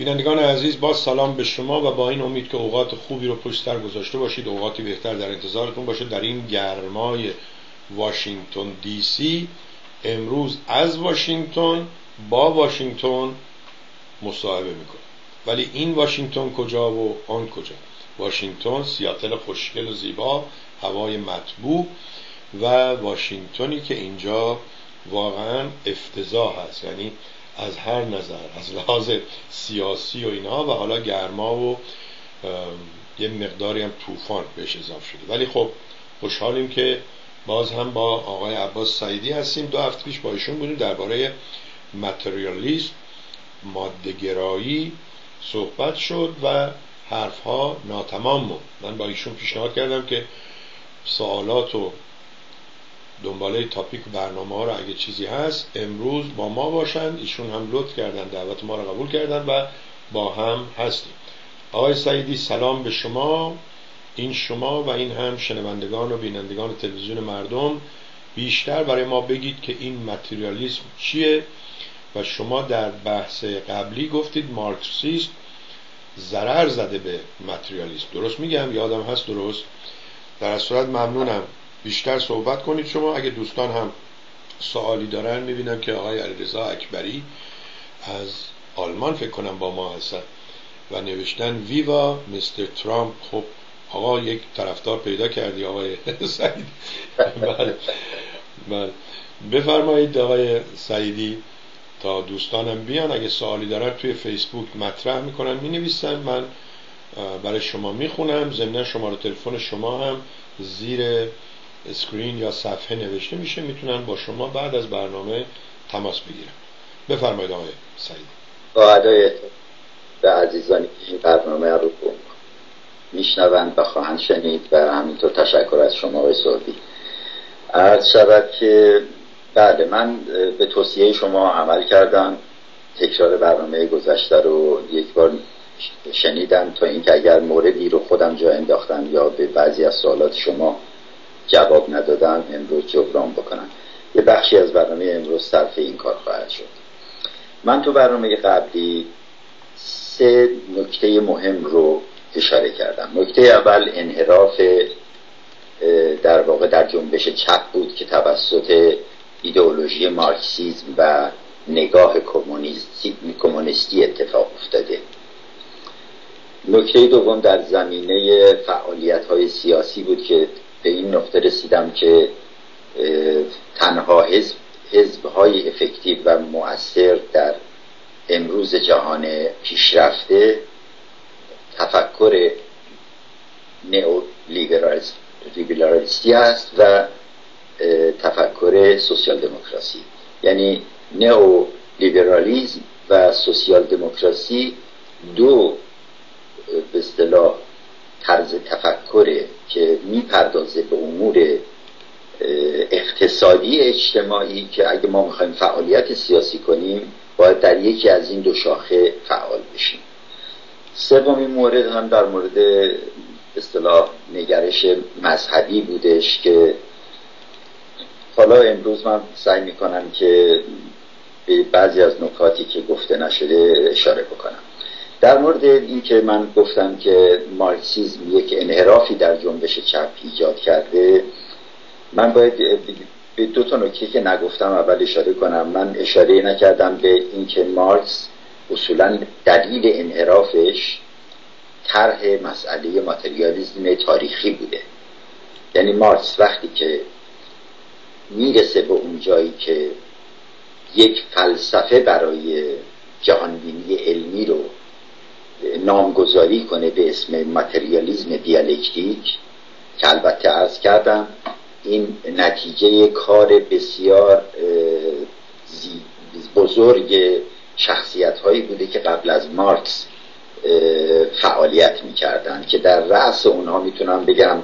بینندگان عزیز، با سلام به شما و با این امید که اوقات خوبی رو پشت سر گذاشته باشید، اوقاتی بهتر در انتظارتون باشه. در این گرمای واشنگتن دی سی امروز از واشنگتن با واشنگتن مصاحبه میکنم. ولی این واشنگتن کجا و آن کجا؟ واشنگتن سیاتل خوشگل و زیبا، هوای مطبوع و واشنگتنی که اینجا واقعا افتضاح هست، یعنی از هر نظر، از لحاظ سیاسی و اینها، و حالا گرما و یه مقداری هم طوفان بهش اضافه شده. ولی خب خوشحالیم که باز هم با آقای عباس سعیدی هستیم. 2 هفته پیش با ایشون بودیم، درباره متریالیسم، ماده‌گرایی صحبت شد و حرفها ناتمام بود. من با ایشون پیشنهاد کردم که سوالات و دنباله تاپیک برنامه ها رو اگه چیزی هست امروز با ما باشن. ایشون هم لطف کردن، دعوت ما رو قبول کردن و با هم هستیم. آقای سعیدی سلام به شما. این شما و این هم شنوندگان و بینندگان تلویزیون مردم. بیشتر برای ما بگید که این متریالیسم چیه و شما در بحث قبلی گفتید مارکسیسم ضرر زده به متریالیسم. درست میگم؟ یادم هست درست؟ در صورت ممنونم بیشتر صحبت کنید شما. اگه دوستان هم سوالی دارن، میبینم که آقای علیرضا اکبری از آلمان فکر کنم با ما هستن و نوشتن ویوا مستر ترامپ. خب آقا یک طرفدار پیدا کردی آقای سعیدی. بله بفرمایید آقای سعیدی، تا دوستانم بیان اگه سوالی دارن توی فیسبوک مطرح میکنن، مینویسن، من برای شما میخونم. ضمن شماره تلفن شما هم زیر اسکرین یا صفحه نوشته میشه، میتونن با شما بعد از برنامه تماس بگیرن. بفرمایید آقای سعید. با ادای به عزیزانی که این برنامه رو میشنوند و خواهند شنید و همینطور تشکر از شما آقای سعودی. عرض شود که بله، من به توصیه شما عمل کردم، تکرار برنامه گذشته رو یک بار شنیدم تا اینکه اگر موردی رو خودم جا انداختم یا به بعضی از سوالات شما جواب ندادم امروز جبران بکنم. یه بخشی از برنامه امروز صرف این کار خواهد شد. من تو برنامه قبلی 3 نکته مهم رو اشاره کردم. نکته اول انحراف در واقع در جنبش چپ بود که توسط ایدئولوژی مارکسیسم و نگاه کمونیستی اتفاق افتاده. نکته دوم در زمینه فعالیت‌های سیاسی بود که به این نقطه رسیدم که تنها حزب‌های افکتیو و مؤثر در امروز جهان پیشرفته تفکر نئولیبرالیستی است و تفکر سوسیال دموکراسی. یعنی نئولیبرالیسم و سوسیال دموکراسی دو به اصطلاح طرز تفکره که میپردازه به امور اقتصادی اجتماعی که اگه ما میخوایم فعالیت سیاسی کنیم باید در یکی از این 2 شاخه فعال بشیم. سومین مورد هم در مورد اصطلاح نگرش مذهبی بودش که حالا امروز من سعی میکنم که به بعضی از نکاتی که گفته نشده اشاره بکنم. در مورد این که من گفتم که مارکسیسم یک انحرافی در جنبش چپ ایجاد کرده، من باید به 2 تا نکته که نگفتم اول اشاره کنم. من اشاره نکردم به این که مارکس اصولا دلیل انحرافش طرح مسئله ماتریالیسم تاریخی بوده. یعنی مارکس وقتی که میرسه به اون جایی که یک فلسفه برای جهانبینی علمی رو نامگذاری کنه به اسم ماتریالیسم دیالکتیک، که البته عرض کردم این نتیجه کار بسیار بزرگ شخصیت هایی بوده که قبل از مارکس فعالیت میکردن، که در رأس اونها میتونم بگم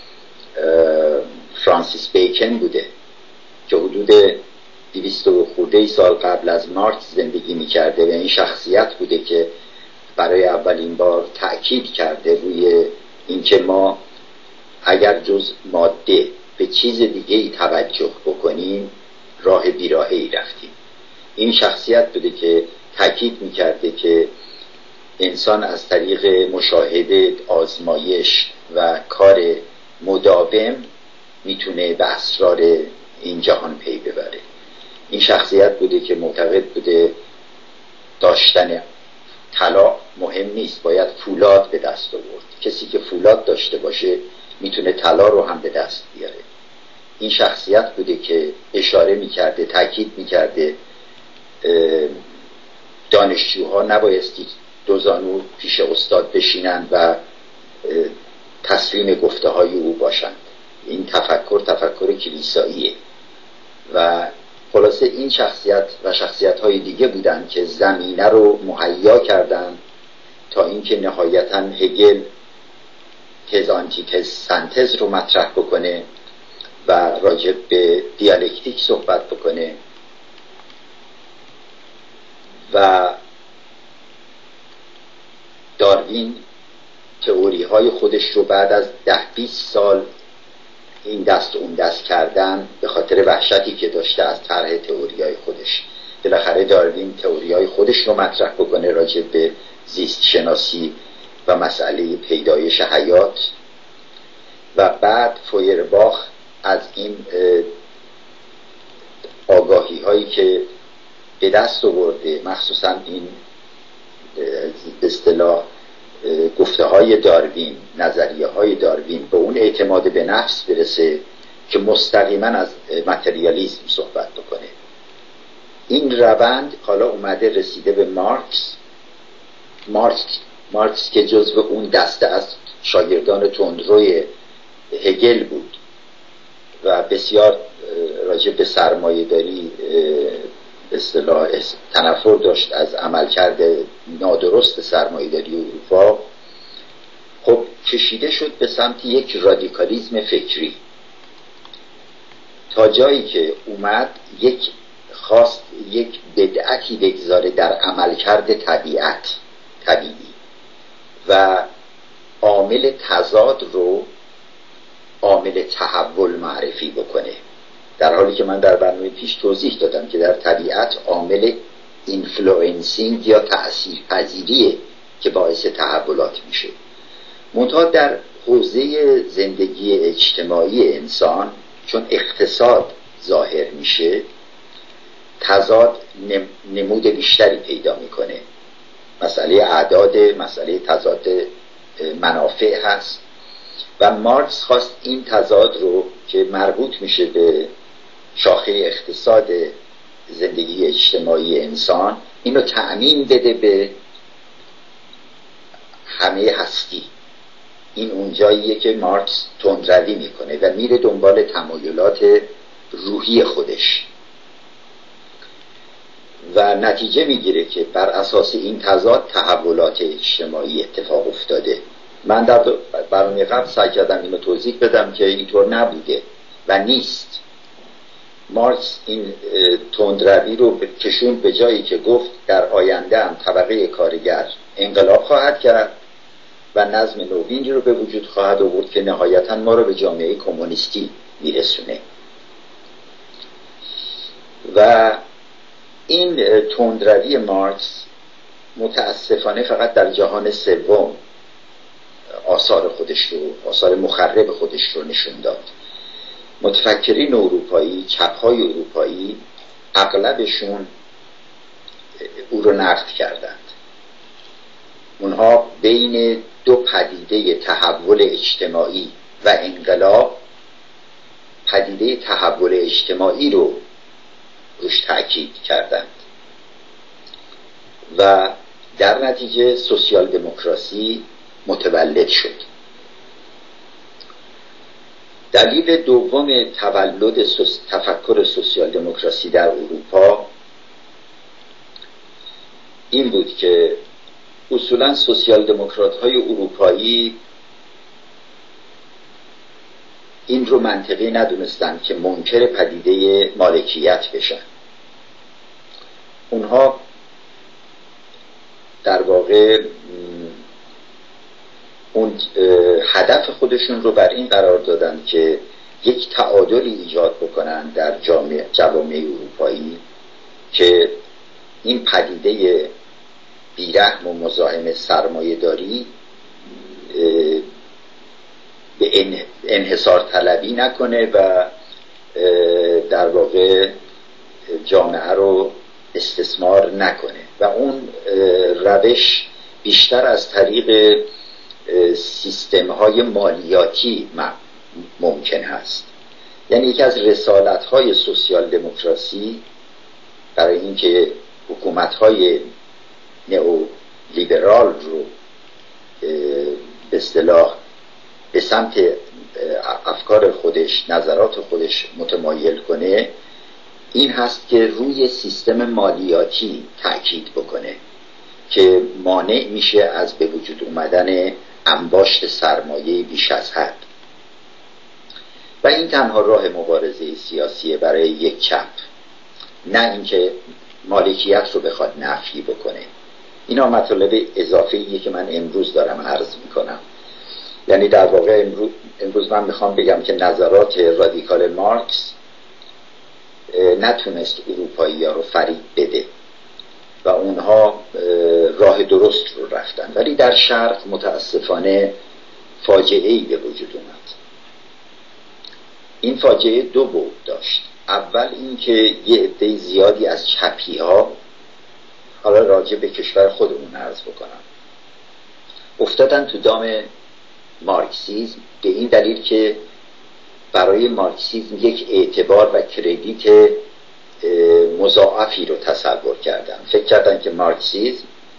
فرانسیس بیکن بوده که حدود 200 خورده سال قبل از مارکس زندگی میکرده و این شخصیت بوده که برای اولین بار تأکید کرده روی اینکه ما اگر جز ماده به چیز دیگه ای توجه بکنیم راه بیراهه‌ای رفتیم. این شخصیت بوده که تأکید میکرده که انسان از طریق مشاهده، آزمایش و کار مداوم میتونه به اسرار این جهان پی ببره. این شخصیت بوده که معتقد بوده داشتن طلا مهم نیست، باید فولاد به دست آورد. کسی که فولاد داشته باشه میتونه طلا رو هم به دست بیاره. این شخصیت بوده که اشاره میکرده، تاکید میکرده دانشجوها نبایستی دو زانو پیش استاد بشینند و تسلیم گفته های او باشند. این تفکر کلیساییه و خلاصه این شخصیت و شخصیت های دیگه بودن که زمینه رو مهیا کردن تا اینکه نهایتاً هگل تز آنتیتز سنتز رو مطرح بکنه و راجع به دیالکتیک صحبت بکنه و داروین تئوری های خودش رو بعد از 10-20 سال این دست اون دست کردن به خاطر وحشتی که داشته از طرح تئوری های خودش، بالاخره داروین تئوری های خودش رو مطرح بکنه راجع به زیست شناسی و مسئله پیدایش حیات و بعد فویرباخ از این آگاهی هایی که به دست آورده، مخصوصا این اصطلاح گفته های داروین، نظریه های داروین، به اون اعتماد به نفس برسه که مستقیما از متریالیسم صحبت بکنه. این روند حالا اومده رسیده به مارکس که جزو اون دسته از شاگردان تندروی هگل بود و بسیار راجع به سرمایه‌داری اصطلاح تنفر داشت از عملکرد نادرست سرمایه‌داری اروپا، خب کشیده شد به سمت یک رادیکالیسم فکری تا جایی که اومد خواست یک بدعتی بگذاره در عملکرد طبیعی و عامل تضاد رو عامل تحول معرفی بکنه، در حالی که من در برنامه پیش توضیح دادم که در طبیعت عامل اینفلوئنسینگ یا تأثیر پذیریه که باعث تحولات میشه. منتها در حوزه زندگی اجتماعی انسان چون اقتصاد ظاهر میشه، تضاد نمود بیشتری پیدا میکنه. مسئله اعداد، مسئله تضاد منافع هست و مارکس خواست این تضاد رو که مربوط میشه به شاخه اقتصاد زندگی اجتماعی انسان، اینو تأمین بده به همه هستی. این اونجاییه که مارکس تندروی میکنه و میره دنبال تمایلات روحی خودش و نتیجه میگیره که بر اساس این تضاد تحولات اجتماعی اتفاق افتاده. من در برنامه قبل سعی کردم اینو توضیح بدم که اینطور نبوده و نیست. مارکس این تندروی رو کشوند به جایی که گفت در آینده هم طبقه کارگر انقلاب خواهد کرد و نظم نوینی رو به وجود خواهد آورد که نهایتاً ما رو به جامعه کمونیستی میرسونه. و این تندروی مارکس متاسفانه فقط در جهان سوم آثار مخرب خودش رو نشون داد. متفکرین اروپایی، چپ‌های اروپایی، اغلبشون او رو نقد کردند. اونها بین دو پدیده تحول اجتماعی و انقلاب، پدیده تحول اجتماعی رو روش تأکید کردند و در نتیجه سوسیال دموکراسی متولد شد. دلیل دوم تولد تفکر سوسیال دموکراسی در اروپا این بود که اصولا سوسیال دموکرات های اروپایی این رو منطقی ندونستند که منکر پدیده مالکیت بشن. اونها در واقع اون هدف خودشون رو بر این قرار دادن که یک تعادلی ایجاد بکنن در جوامع اروپایی که این پدیده بی بیرحم و مزاحم سرمایه داری به انحصار طلبی نکنه و در واقع جامعه رو استثمار نکنه و اون روش بیشتر از طریق سیستم های مالیاتی ممکن هست. یعنی یکی از رسالت های سوسیال دموکراسی برای اینکه حکومت های نئو لیبرال رو به اصطلاح به سمت افکار خودش، نظرات خودش متمایل کنه، این هست که روی سیستم مالیاتی تأکید بکنه که مانع میشه از به وجود اومدن انباشت سرمایه بیش از حد. و این تنها راه مبارزه سیاسیه برای یک چپ، نه اینکه مالکیت رو بخواد نفی بکنه. اینا مطالب اضافه‌ایه که من امروز دارم عرض میکنم. یعنی در واقع امروز من میخوام بگم که نظرات رادیکال مارکس نتونست اروپایی‌ها رو فریب بده و اونها راه درست رو رفتن، ولی در شرق متاسفانه فاجعه‌ای به وجود اومد. این فاجعه دو بعد داشت. اول اینکه یه عده زیادی از چپی‌ها، حالا راجع به کشور خودمون عرض بکنم، افتادن تو دام مارکسیسم به این دلیل که برای مارکسیسم یک اعتبار و کردیت مضاعفی رو تصور کردن. فکر کردن که مارکسیسم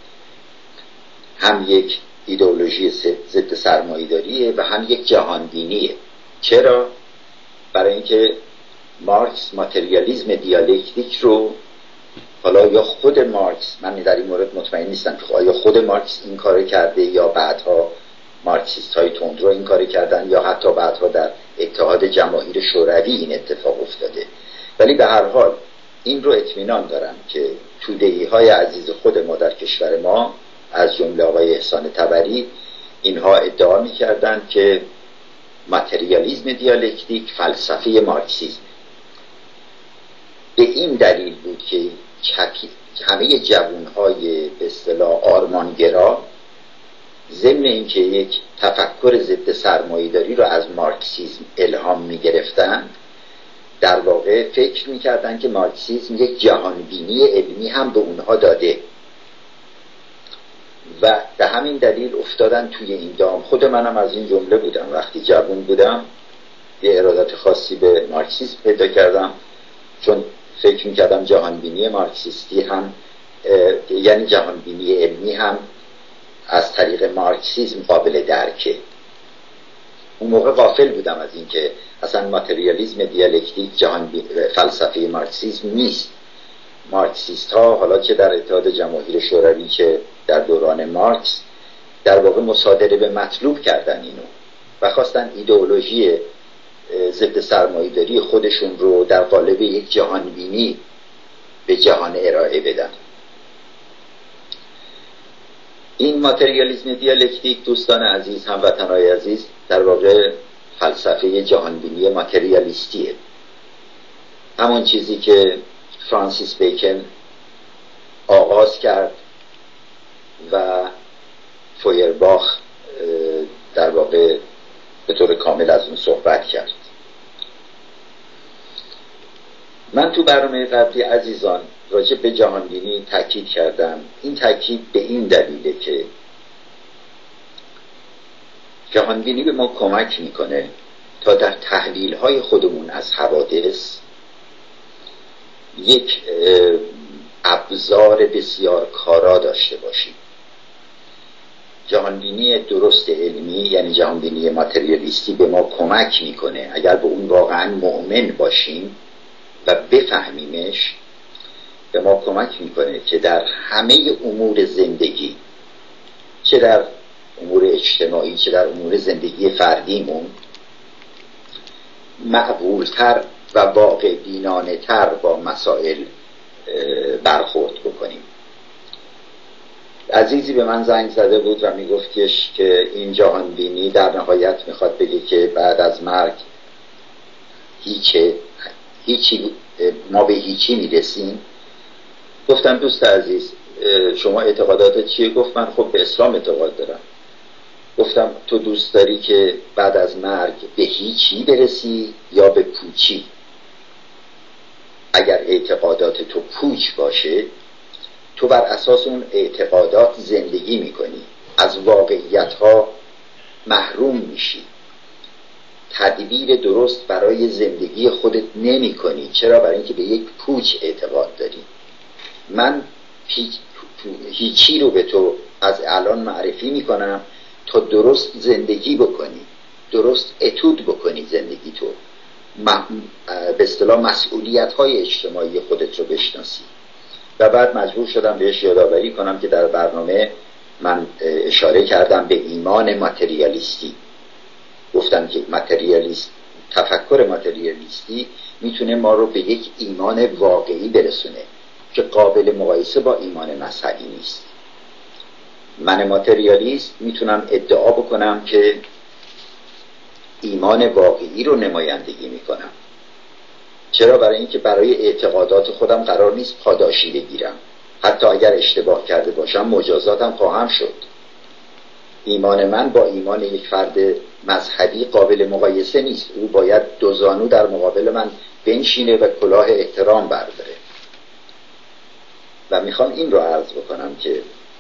هم یک ایدئولوژی ضد سرمایه‌داریه و هم یک جهانبینیه. چرا؟ برای اینکه مارکس ماتریالیسم دیالکتیک رو، حالا یا خود مارکس، من در این مورد مطمئن نیستم که آیا خود مارکس این کار کرده یا بعدها مارکسیست های تندرو این کار کردن یا حتی بعدها در اتحاد جماهیر شوروی این اتفاق افتاده، ولی به هر حال این رو اطمینان دارم که توده‌ای های عزیز خود ما در کشور ما از جمله آقای احسان طبری اینها ادعا می‌کردند که ماتریالیسم دیالکتیک فلسفه مارکسیسم. به این دلیل بود که همه جوانهای به اصطلاح آرمانگرا ضمن اینکه یک تفکر ضد سرمایه‌داری رو از مارکسیسم الهام می‌گرفتن، در واقع فکر می‌کردن که مارکسیسم یک جهانبینی علمی هم به اونها داده و به همین دلیل افتادن توی این دام. خود منم از این جمله بودم. وقتی جوان بودم یه ارادت خاصی به مارکسیسم پیدا کردم، چون فکر می‌کردم جهانبینی مارکسیستی هم یعنی جهانبینی علمی هم از طریق مارکسیسم قابل درکه. اون موقع غافل بودم از این که اصلا ماتریالیسم دیالکتیک فلسفه مارکسیسم نیست. مارکسیست ها حالا چه در اتحاد جماهیر شوروی چه در دوران مارکس در واقع مصادره به مطلوب کردن اینو و خواستن ایدئولوژی ضد سرمایه‌داری خودشون رو در قالب یک جهانبینی به جهان ارائه بدن. این ماتریالیسم دیالکتیک دوستان عزیز، هموطنان عزیز، در واقع فلسفه جهانبینی ماتریالیستیه. همون چیزی که فرانسیس بیکن آغاز کرد و فویرباخ در واقع به طور کامل از اون صحبت کرد. من تو برنامه قبلی عزیزان راجع به جهانبینی تاکید کردم. این تاکید به این دلیله که جهانبینی به ما کمک میکنه تا در تحلیل‌های خودمون از حوادث یک ابزار بسیار کارا داشته باشیم. جهانبینی درست علمی یعنی جهانبینی ماتریالیستی به ما کمک میکنه اگر به اون واقعا مؤمن باشیم و بفهمیمش، به ما کمک میکنه که در همه امور زندگی، چه در امور اجتماعی چه در امور زندگی فردیمون، معقولتر و واقع بینانه تر با مسائل برخورد بکنیم. عزیزی به من زنگ زده بود و میگفتش که این جهانبینی در نهایت میخواد بگه که بعد از مرگ ما به هیچی میرسیم. گفتم دوست عزیز، شما اعتقادات چیه؟ گفت من خب به اسلام اعتقاد دارم. گفتم تو دوست داری که بعد از مرگ به هیچی برسی یا به پوچی؟ اگر اعتقادات تو پوچ باشه، تو بر اساس اون اعتقادات زندگی میکنی، از واقعیت ها محروم میشی، تدبیر درست برای زندگی خودت نمی کنی. چرا؟ برای اینکه به یک پوچ eعتقاد داری. من هیچی رو به تو از الان معرفی میکنم تا درست زندگی بکنی، درست اتود بکنی زندگی تو، به اصطلاح مسئولیت های اجتماعی خودت رو بشناسی. و بعد مجبور شدم بهش یادآوری کنم که در برنامه من اشاره کردم به ایمان ماتریالیستی. گفتم که تفکر ماتریالیستی میتونه ما رو به یک ایمان واقعی برسونه که قابل مقایسه با ایمان مذهبی نیست. من ماتریالیست میتونم ادعا بکنم که ایمان واقعی رو نمایندگی میکنم. چرا؟ برای اینکه برای اعتقادات خودم قرار نیست پاداشی بگیرم. حتی اگر اشتباه کرده باشم مجازاتم خواهم شد. ایمان من با ایمان یک فرد مذهبی قابل مقایسه نیست. او باید دو زانو در مقابل من بنشینه و کلاه احترام برداره. و میخوام این رو عرض بکنم که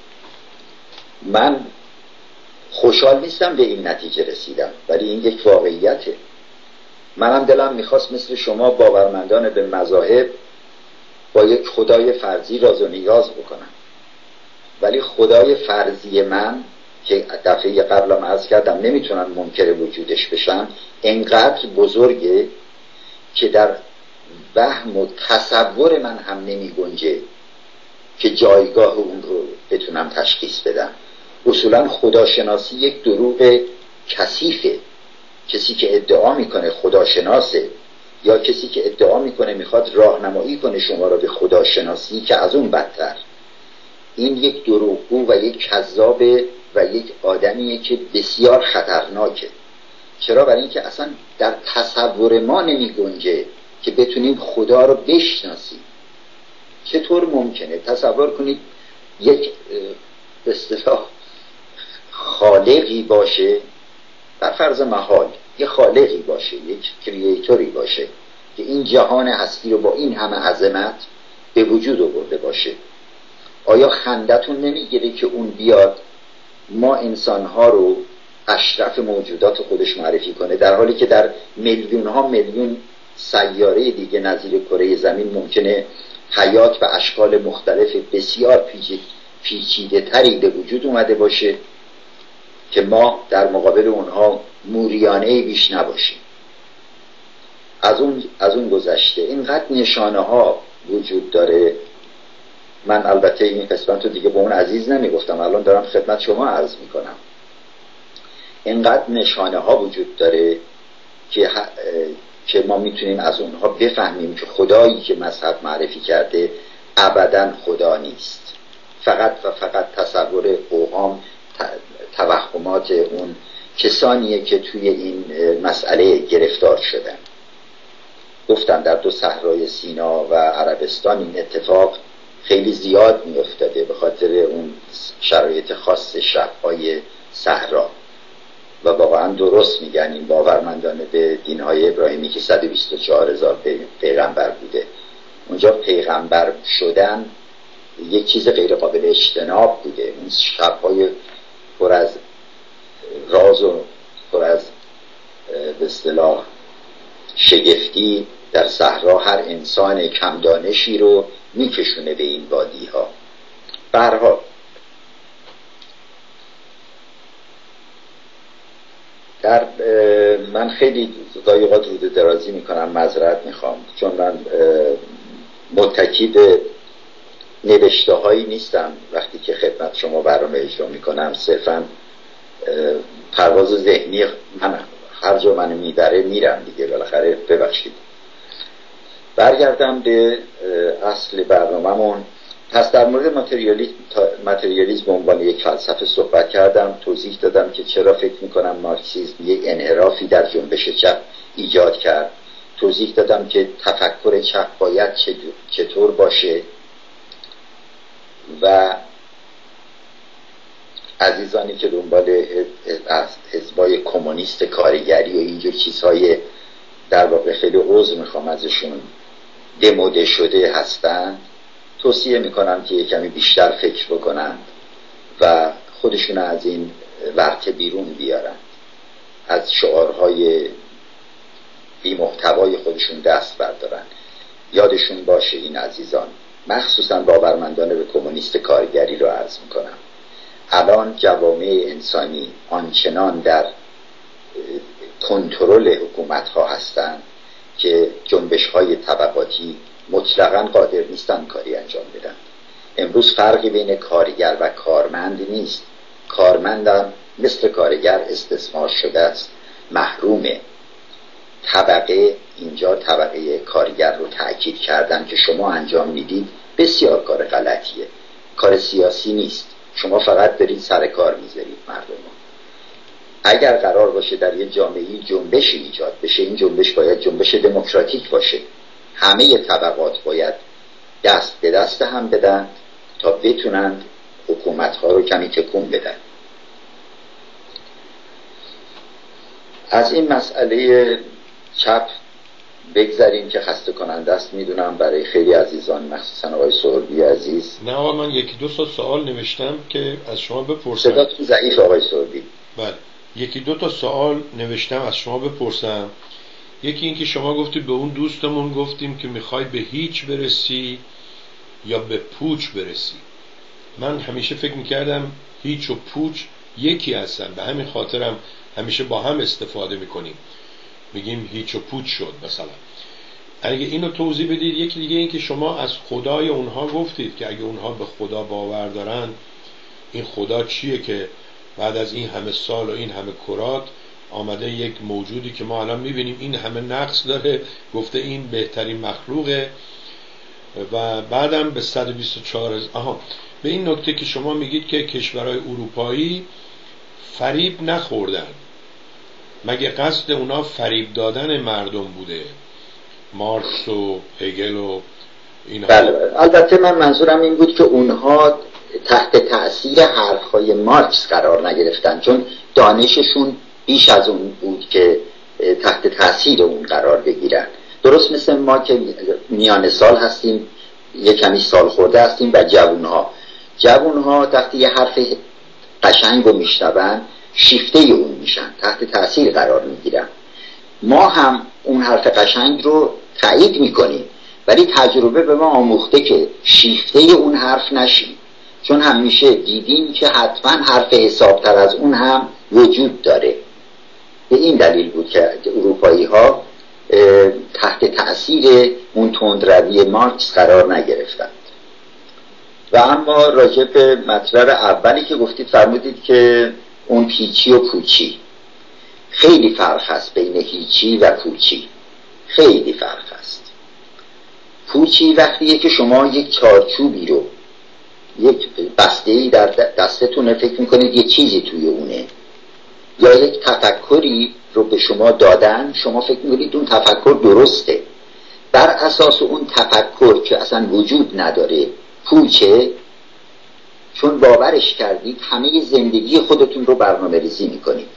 من خوشحال نیستم به این نتیجه رسیدم، ولی این یک واقعیته. منم دلم میخواست مثل شما باورمندان به مذاهب با یک خدای فرضی راز و نیاز بکنم، ولی خدای فرضی من که دفعه قبلم عرض کردم نمیتونن منکر وجودش بشن، انقدر بزرگه که در وهم و تصور من هم نمی گنجه که جایگاه اون رو بتونم تشخیص بدم. اصولا خداشناسی یک دروغ کثیفه. کسی که ادعا میکنه خداشناسه یا کسی که ادعا میکنه میخواد راهنمایی کنه شما رو به خداشناسی، که از اون بدتر، این یک دروغگو و یک کذاب و یک آدمیه که بسیار خطرناکه. چرا؟ برای اینکه اصلا در تصور ما نمی گنجه که بتونیم خدا رو بشناسیم. چطور ممکنه؟ تصور کنید یک به اصطلاح خالقی باشه، بر فرض محال یک خالقی باشه، یک کریئتوری باشه که این جهان هستی رو با این همه عظمت به وجود آورده باشه. آیا خندتون نمیگیره که اون بیاد ما انسانها رو اشرف موجودات خودش معرفی کنه، در حالی که در میلیون ها میلیون سیاره دیگه نظیر کره زمین ممکنه حیات و اشکال مختلف بسیار پیچیده تری به وجود اومده باشه که ما در مقابل اونها موریانه‌ای بیش نباشیم. از اون گذشته اینقدر نشانه ها وجود داره. من البته این قسمت رو دیگه به اون عزیز نمیگفتم، الان دارم خدمت شما عرض میکنم. اینقدر نشانه ها وجود داره که ما میتونیم از اونها بفهمیم که خدایی که مذهب معرفی کرده ابداً خدا نیست، فقط و فقط تصور اوهام، توهمات اون کسانیه که توی این مسئله گرفتار شدن. گفتم در دو صحرای سینا و عربستان این اتفاق خیلی زیاد میافتاده به خاطر اون شرایط خاص شب‌های صحرا. و واقعا درست میگن این باورمندان به دینهای ابراهیمی که 124,000 پیغمبر بوده. اونجا پیغمبر شدن یک چیز غیر قابل اجتناب بوده. اون شب‌های پر از راز و پر از به اصطلاح شگفتی در صحرا هر انسان کم دانشی رو میکشونه به این وادی ها. به هر حال من خیلی دقایقات رو درازی میکنم، معذرت میخوام، چون من متکی به نوشته هایی نیستم وقتی که خدمت شما برنامه اجرا میکنم. صرفا پرواز ذهنی من هر جا منو میبره میرم دیگه، بالاخره ببخشید. برگردم به اصل برنامه‌مون. پس در مورد ماتریالیسم به عنوان یک فلسفه صحبت کردم، توضیح دادم که چرا فکر میکنم مارکسیسم یک انحرافی در جنبش چپ ایجاد کرد. توضیح دادم که تفکر چپ باید چطور باشه و عزیزانی که دنبال حزبای کمونیست کارگری و اینجور چیزهای در واقع خیلی عذر میخوام ازشون دموده شده هستن، توصیه میکنم که یک کمی بیشتر فکر بکنند و خودشون از این ورطه بیرون بیارن، از شعارهای بی محتوای خودشون دست بردارن. یادشون باشه این عزیزان، مخصوصا باورمندان به کمونیست کارگری رو عرض میکنم، الان جوامع انسانی آنچنان در کنترل حکومت ها هستند که جنبش های طبقاتی مطلقاً قادر نیستن کاری انجام بدن. امروز فرقی بین کارگر و کارمند نیست. کارمندم مثل کارگر استثمار شده است، محرومه. طبقه اینجا طبقه کارگر رو تأکید کردن که شما انجام میدید بسیار کار غلطیه، کار سیاسی نیست، شما فقط دارید سر کار میذارید مردم. اگر قرار باشه در یه جامعه‌ای جنبشی ایجاد بشه، این جنبش باید جنبش دموکراتیک باشه. همه طبقات باید دست به دست هم بدن تا بتونند حکومت‌ها رو کمی تکون بدن. از این مسئله چپ بگذاریم که خسته کننده است، میدونم برای خیلی عزیزان، مخصوصا آقای سهربی عزیز. نه آقا، من یکی دو تا سوال نوشتم که از شما بپرسم. صداتون ضعیف آقای سهربی. بله، یکی دو تا سوال نوشتم از شما بپرسم. یکی این که شما گفتید به اون دوستمون گفتیم که میخوای به هیچ برسی یا به پوچ برسی. من همیشه فکر میکردم هیچ و پوچ یکی هستن، به همین خاطرم همیشه با هم استفاده میکنیم، میگیم هیچ و پوچ شد مثلا. اگه اینو توضیح بدید. یکی دیگه این که شما از خدای اونها گفتید که اگه اونها به خدا باور دارن، این خدا چیه که بعد از این همه سال و این همه کرات آمده یک موجودی که ما الان میبینیم این همه نقص داره، گفته این بهترین مخلوقه و بعدم به 124 به این نکته که شما میگید که کشورهای اروپایی فریب نخوردن، مگه قصد اونا فریب دادن مردم بوده؟ مارکس و هگل و اینها. بله، البته من منظورم این بود که اونها تحت تأثیر حرفهای مارکس قرار نگرفتن، چون دانششون بیش از اون بود که تحت تأثیر اون قرار بگیرن. درست مثل ما که میان سال هستیم، یه کمی سال خورده هستیم و جوونها وقتی یه حرف قشنگ رو میشنون شیفته اون میشن، تحت تأثیر قرار میگیرن. ما هم اون حرف قشنگ رو تایید میکنیم، ولی تجربه به ما آموخته که شیفته اون حرف نشیم، چون همیشه دیدیم که حتما حرف حسابتر از اون هم وجود داره. به این دلیل بود که اروپایی ها تحت تأثیر اون تندروی مارکس قرار نگرفتند. و اما راجع به مطلب اولی که گفتید، فرمودید که اون هیچی و پوچی، خیلی فرق هست بین هیچی و پوچی، خیلی فرق هست. پوچی وقتیه که شما یک چارچوبی رو، یک بسته‌ای در دستتونه، فکر میکنید یه چیزی توی اونه، یا یک تفکری رو به شما دادن، شما فکر میکنید اون تفکر درسته، بر اساس اون تفکر که اصلا وجود نداره پوچه، چون باورش کردید همه زندگی خودتون رو برنامه ریزی میکنید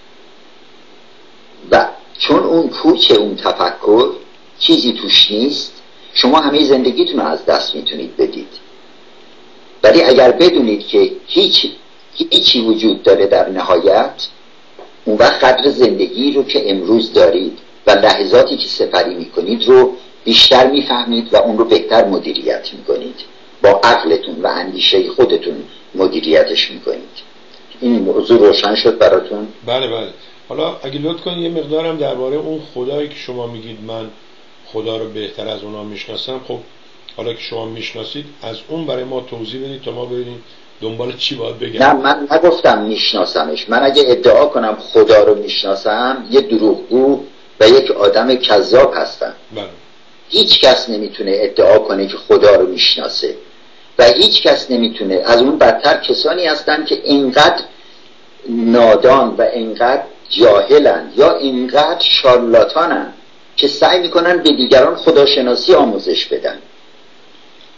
و چون اون پوچه، اون تفکر چیزی توش نیست، شما همه زندگیتون رو از دست میتونید بدید. ولی اگر بدونید که هیچی وجود داره در نهایت، اون وقت قدر زندگی رو که امروز دارید و لحظاتی که سپری میکنید رو بیشتر میفهمید و اون رو بهتر مدیریت میکنید، با عقلتون و اندیشه خودتون مدیریتش میکنید. این موضوع روشن شد براتون؟ بله بله. حالا اگه لطف کنید یه مقدارم درباره اون خدایی که شما میگید من خدا رو بهتر از اونا میشناسم، خب حالا که شما میشناسید از اون برای ما توضیح بدید تا ما ببینیم دنبال چی باید بگم. نه، من نگفتم میشناسمش. من اگه ادعا کنم خدا رو میشناسم، یه دروغگو و یک آدم کذاب هستم. بله. هیچ کس نمیتونه ادعا کنه که خدا رو میشناسه و هیچ کس نمیتونه. از اون بدتر کسانی هستن که اینقدر نادان و اینقدر جاهلن یا اینقدر شارلاتانن که سعی میکنن به دیگران خداشناسی آموزش بدن.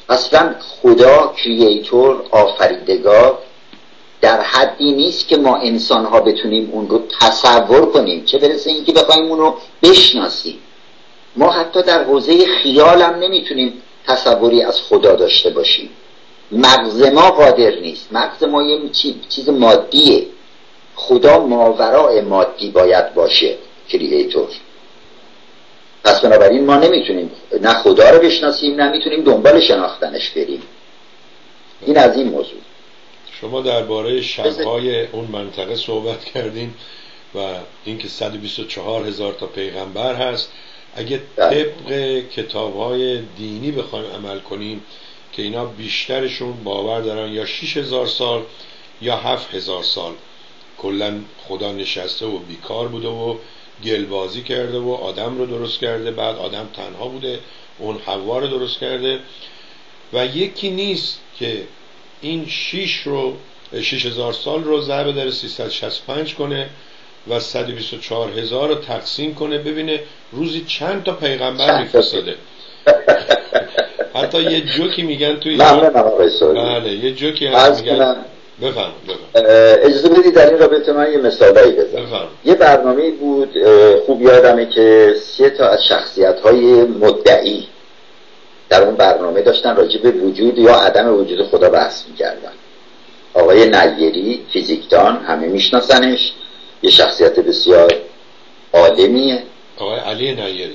اصلا خدا، کریئتور، آفریدگار، در حدی نیست که ما انسان ها بتونیم اون رو تصور کنیم، چه برسه این که بخوایم اون رو بشناسیم. ما حتی در حوزه خیال هم نمیتونیم تصوری از خدا داشته باشیم. مغز ما قادر نیست، مغز ما یه چیز مادیه، خدا ماوراء مادی باید باشه، کریئتور. پس بنابراین ما نمیتونیم نه خدا رو بشناسیم نه میتونیم دنبال شناختنش بریم. این از این موضوع. شما درباره شب‌های اون منطقه صحبت کردین و اینکه 124,000 تا پیغمبر هست. اگه طبق کتاب‌های دینی بخوایم عمل کنیم که اینا بیشترشون باور دارن یا 6,000 سال یا 7,000 سال کلا خدا نشسته و بیکار بوده و گلبازی کرده و آدم رو درست کرده، بعد آدم تنها بوده، اون حوا رو درست کرده و یکی نیست که این 6,000 سال رو ضرب در 365 کنه و 124,000 رو تقسیم کنه ببینه روزی چند تا پیغمبر میفرستاده. حتی یه جوکی میگن توی بله یه جوکی هست میگن بفهم. اجازه بدید در این رابطه من یه مثالایی بزنم. یه برنامه بود خوب یادمه که 3 تا از شخصیت‌های مدعی در اون برنامه داشتن راجع به وجود یا عدم وجود خدا بحث می‌کردن. آقای نیری فیزیکدان، همه میشناسنش، یه شخصیت بسیار عالمیه. آقای علی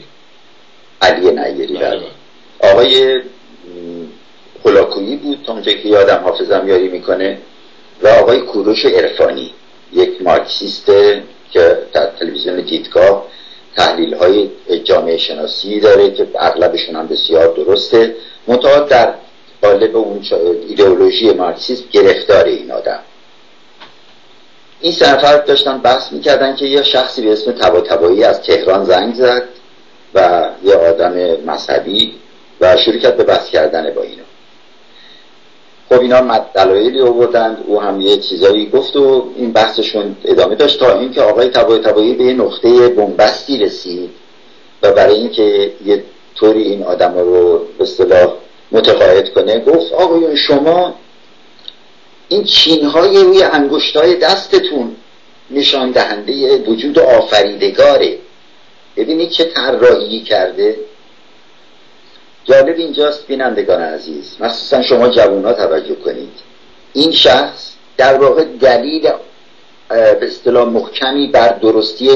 نیری بله. آقای هولاکویی بود تا اونجایی که یادم حافظم یاری میکنه و آقای کوروش عرفانی، یک مارکسیست که در تلویزیون دیدگاه تحلیل های جامعه شناسی داره که اغلبشون هم بسیار درسته، منتها در قالب اون ایدئولوژی مارکسیسم گرفتار این آدم. این 3 نفر داشتن بحث میکردن که یه شخصی به اسم طباطبایی از تهران زنگ زد و یه آدم مذهبی و شروع کرد به بحث کردن با اینا. خب اینا دلایلی آوردند، او هم یه چیزایی گفت و این بحثشون ادامه داشت تا اینکه آقای طباطبایی به یه نقطه بنبستی رسید و برای اینکه یه طوری این آدم رو به اصطلاح متقاعد کنه گفت آقایون شما این چینهای روی انگشتای دستتون نشان دهنده وجود آفریدگاره، ببینید چه طراحی کرده. جالب اینجاست بینندگان عزیز، مخصوصا شما جوان‌ها توجه کنید، این شخص در واقع دلیل به اصطلاح محکمی بر درستی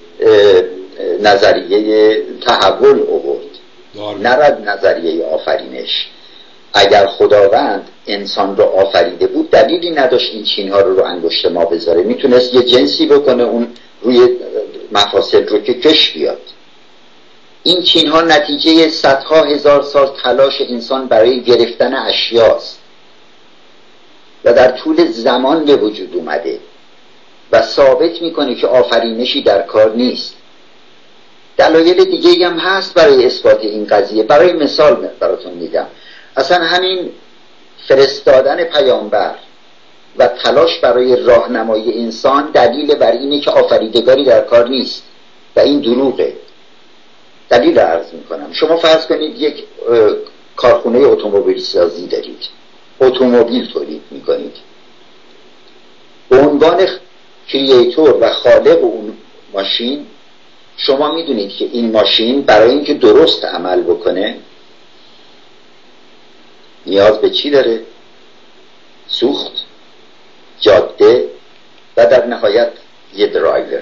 نظریه تحول آورد، نه نظریه آفرینش. اگر خداوند انسان رو آفریده بود دلیلی نداشت این چین‌ها رو انگشت ما بذاره، میتونست یه جنسی بکنه اون روی مفاصل رو که کش بیاد. این چین‌ها نتیجه صدها هزار سال تلاش انسان برای گرفتن اشیاست و در طول زمان به وجود اومده و ثابت میکنه که آفرینشی در کار نیست. دلایل دیگه هم هست برای اثبات این قضیه. برای مثال براتون میگم، اصلا همین فرستادن پیامبر و تلاش برای راهنمایی انسان دلیل بر اینه که آفریدگاری در کار نیست و این دروغه. دلیل عرض میکنم، شما فرض کنید یک کارخونه اتومبیل سازی دارید، اتومبیل تولید میکنید، به عنوان کریئتور و خالق اون ماشین شما میدونید که این ماشین برای اینکه درست عمل بکنه نیاز به چی داره؟ سوخت، جاده و در نهایت یه درایور.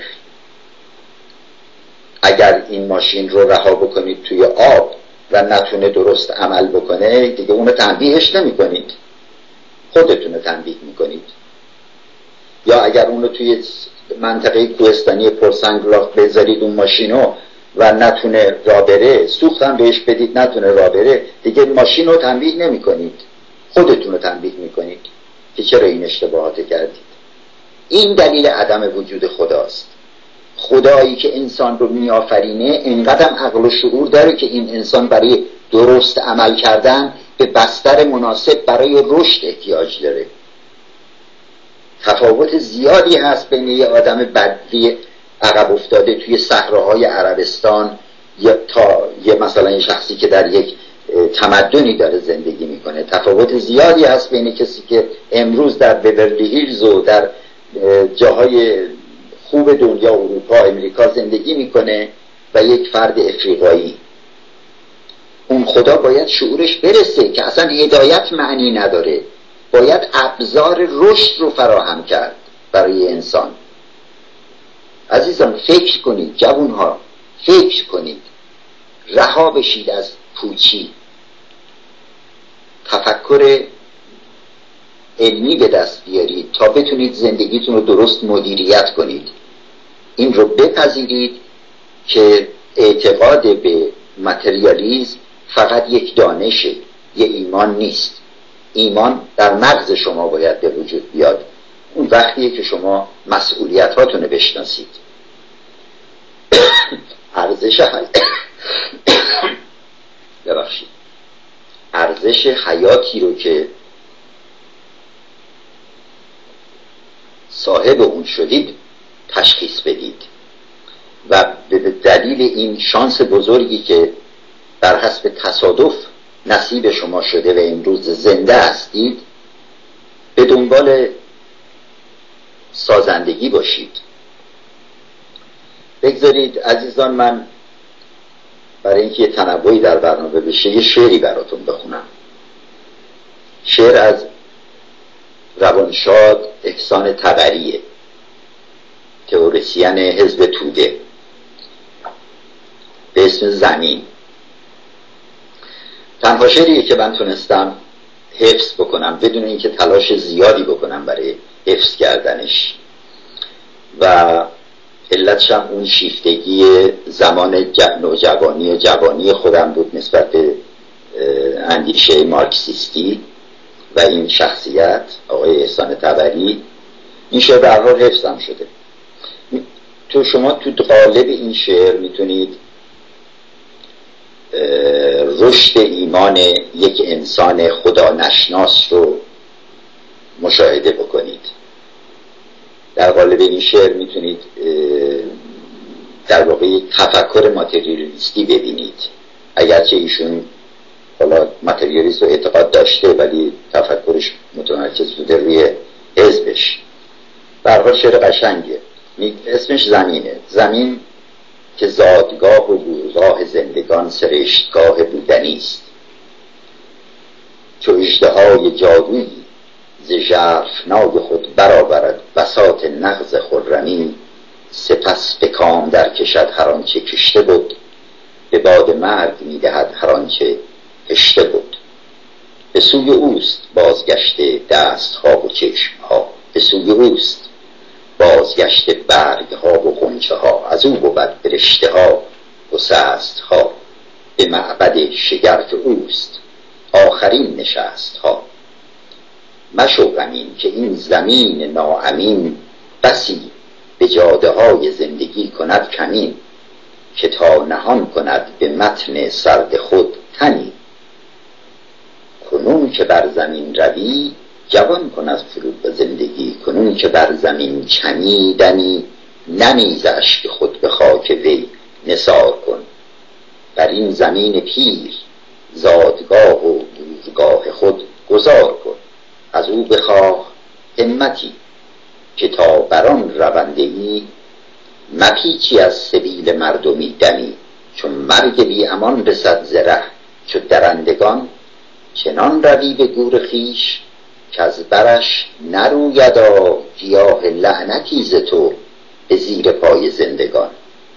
اگر این ماشین رو رها بکنید توی آب و نتونه درست عمل بکنه دیگه اونو تنبیهش نمی کنید، خودتونه تنبیه می کنید. یا اگر اونو توی منطقه کوهستانی پرسنگ راه بذارید اون ماشینو و نتونه راه بره، سوخت هم بهش بدید نتونه راه بره، دیگه ماشین رو تنبیه نمی کنید، خودتون رو تنبیه می کنید که چرا این اشتباهات کردید. این دلیل عدم وجود خداست. خدایی که انسان رو می آفرینه اینقدر عقل و شعور داره که این انسان برای درست عمل کردن به بستر مناسب برای رشد احتیاج داره. تفاوت زیادی هست بین یه آدم بدوی عقب افتاده توی صحراهای عربستان یا تا یه مثلا یه شخصی که در یک تمدنی داره زندگی میکنه. تفاوت زیادی هست بین کسی که امروز در بیورلی هیلز و در جاهای خوب دنیا، اروپا، امریکا زندگی میکنه و یک فرد افریقایی. اون خدا باید شعورش برسه که اصلا هدایت معنی نداره، باید ابزار رشد رو فراهم کرد برای انسان. عزیزان فکر کنید، جوانها فکر کنید، رها بشید از پوچی، تفکر علمی به دست بیارید تا بتونید زندگیتون رو درست مدیریت کنید. این رو بپذیرید که اعتقاد به متریالیسم فقط یک دانشه، یه ایمان نیست. ایمان در مغز شما باید به وجود بیاد. اون وقتیه که شما مسئولیت هاتون رو بشناسید. ارزش حیاتی رو که صاحب اون شدید تشخیص بدید و به دلیل این شانس بزرگی که بر حسب تصادف نصیب شما شده و امروز زنده هستید، به دنبال سازندگی باشید. بگذارید عزیزان من برای اینکه یه تنوعی در برنامه بشه یه شعری براتون بخونم. شعر از روانشاد احسان طبریه، تئوریسین حزب توده، به اسم زمین. تنها شعریه که من تونستم حفظ بکنم بدون اینکه تلاش زیادی بکنم برای حفظ کردنش و علتش هم اون شیفتگی زمان نوجوانی و جوانی خودم بود نسبت به اندیشه مارکسیستی و این شخصیت آقای احسان طبری. این شعر به هر حال حفظم شده. شما تو قالب این شعر میتونید رشد ایمان یک انسان خدا نشناس رو مشاهده بکنید. در قالب این شعر میتونید در واقع یک تفکر ماتریالیستی ببینید، اگرچه ایشون حالا ماتریالیست رو اعتقاد داشته ولی تفکرش متمرکز بوده روی حزبش. در حال شعر قشنگه، اسمش زمینه. زمین که زادگاه و گورگاه زندگان سرشتگاه بودنی است، چو اژدهای جادویی ز ژرفنای خود برآورد بساط نغز خرمی، سپس به کام در کشد هر آنچه کشته بود، به باد مرگ میدهد هر آنچه هشته بود. به سوی اوست بازگشته دستها و چشمها، به سوی اوست بازگشته برگها و غنچه ها، از او بود رشته ها و سست ها، به معبد شگرف اوست آخرین نشست ها. مشو غمین که این زمین ناامین، بسی به جاده های زندگی کند کمین، که تا نهان کند به متن سرد خود تنی. کنون که بر زمین روی جوان کن از فروغ زندگی، کنون که بر زمین چمیدنی نمیز اشک خود به خاک وی نثار کن. بر این زمین پیر زادگاه و گورگاه خود گذار کن، از او بخواه همتی که تا بران روندهی، مپیچی از سبیل مردمی دمی. چون مرگ بی امان رسد ز ره چو درندگان، چنان روی به گور خویش که از برش نرویدا گیاه لعنتی ز تو به زیر پای زندگان.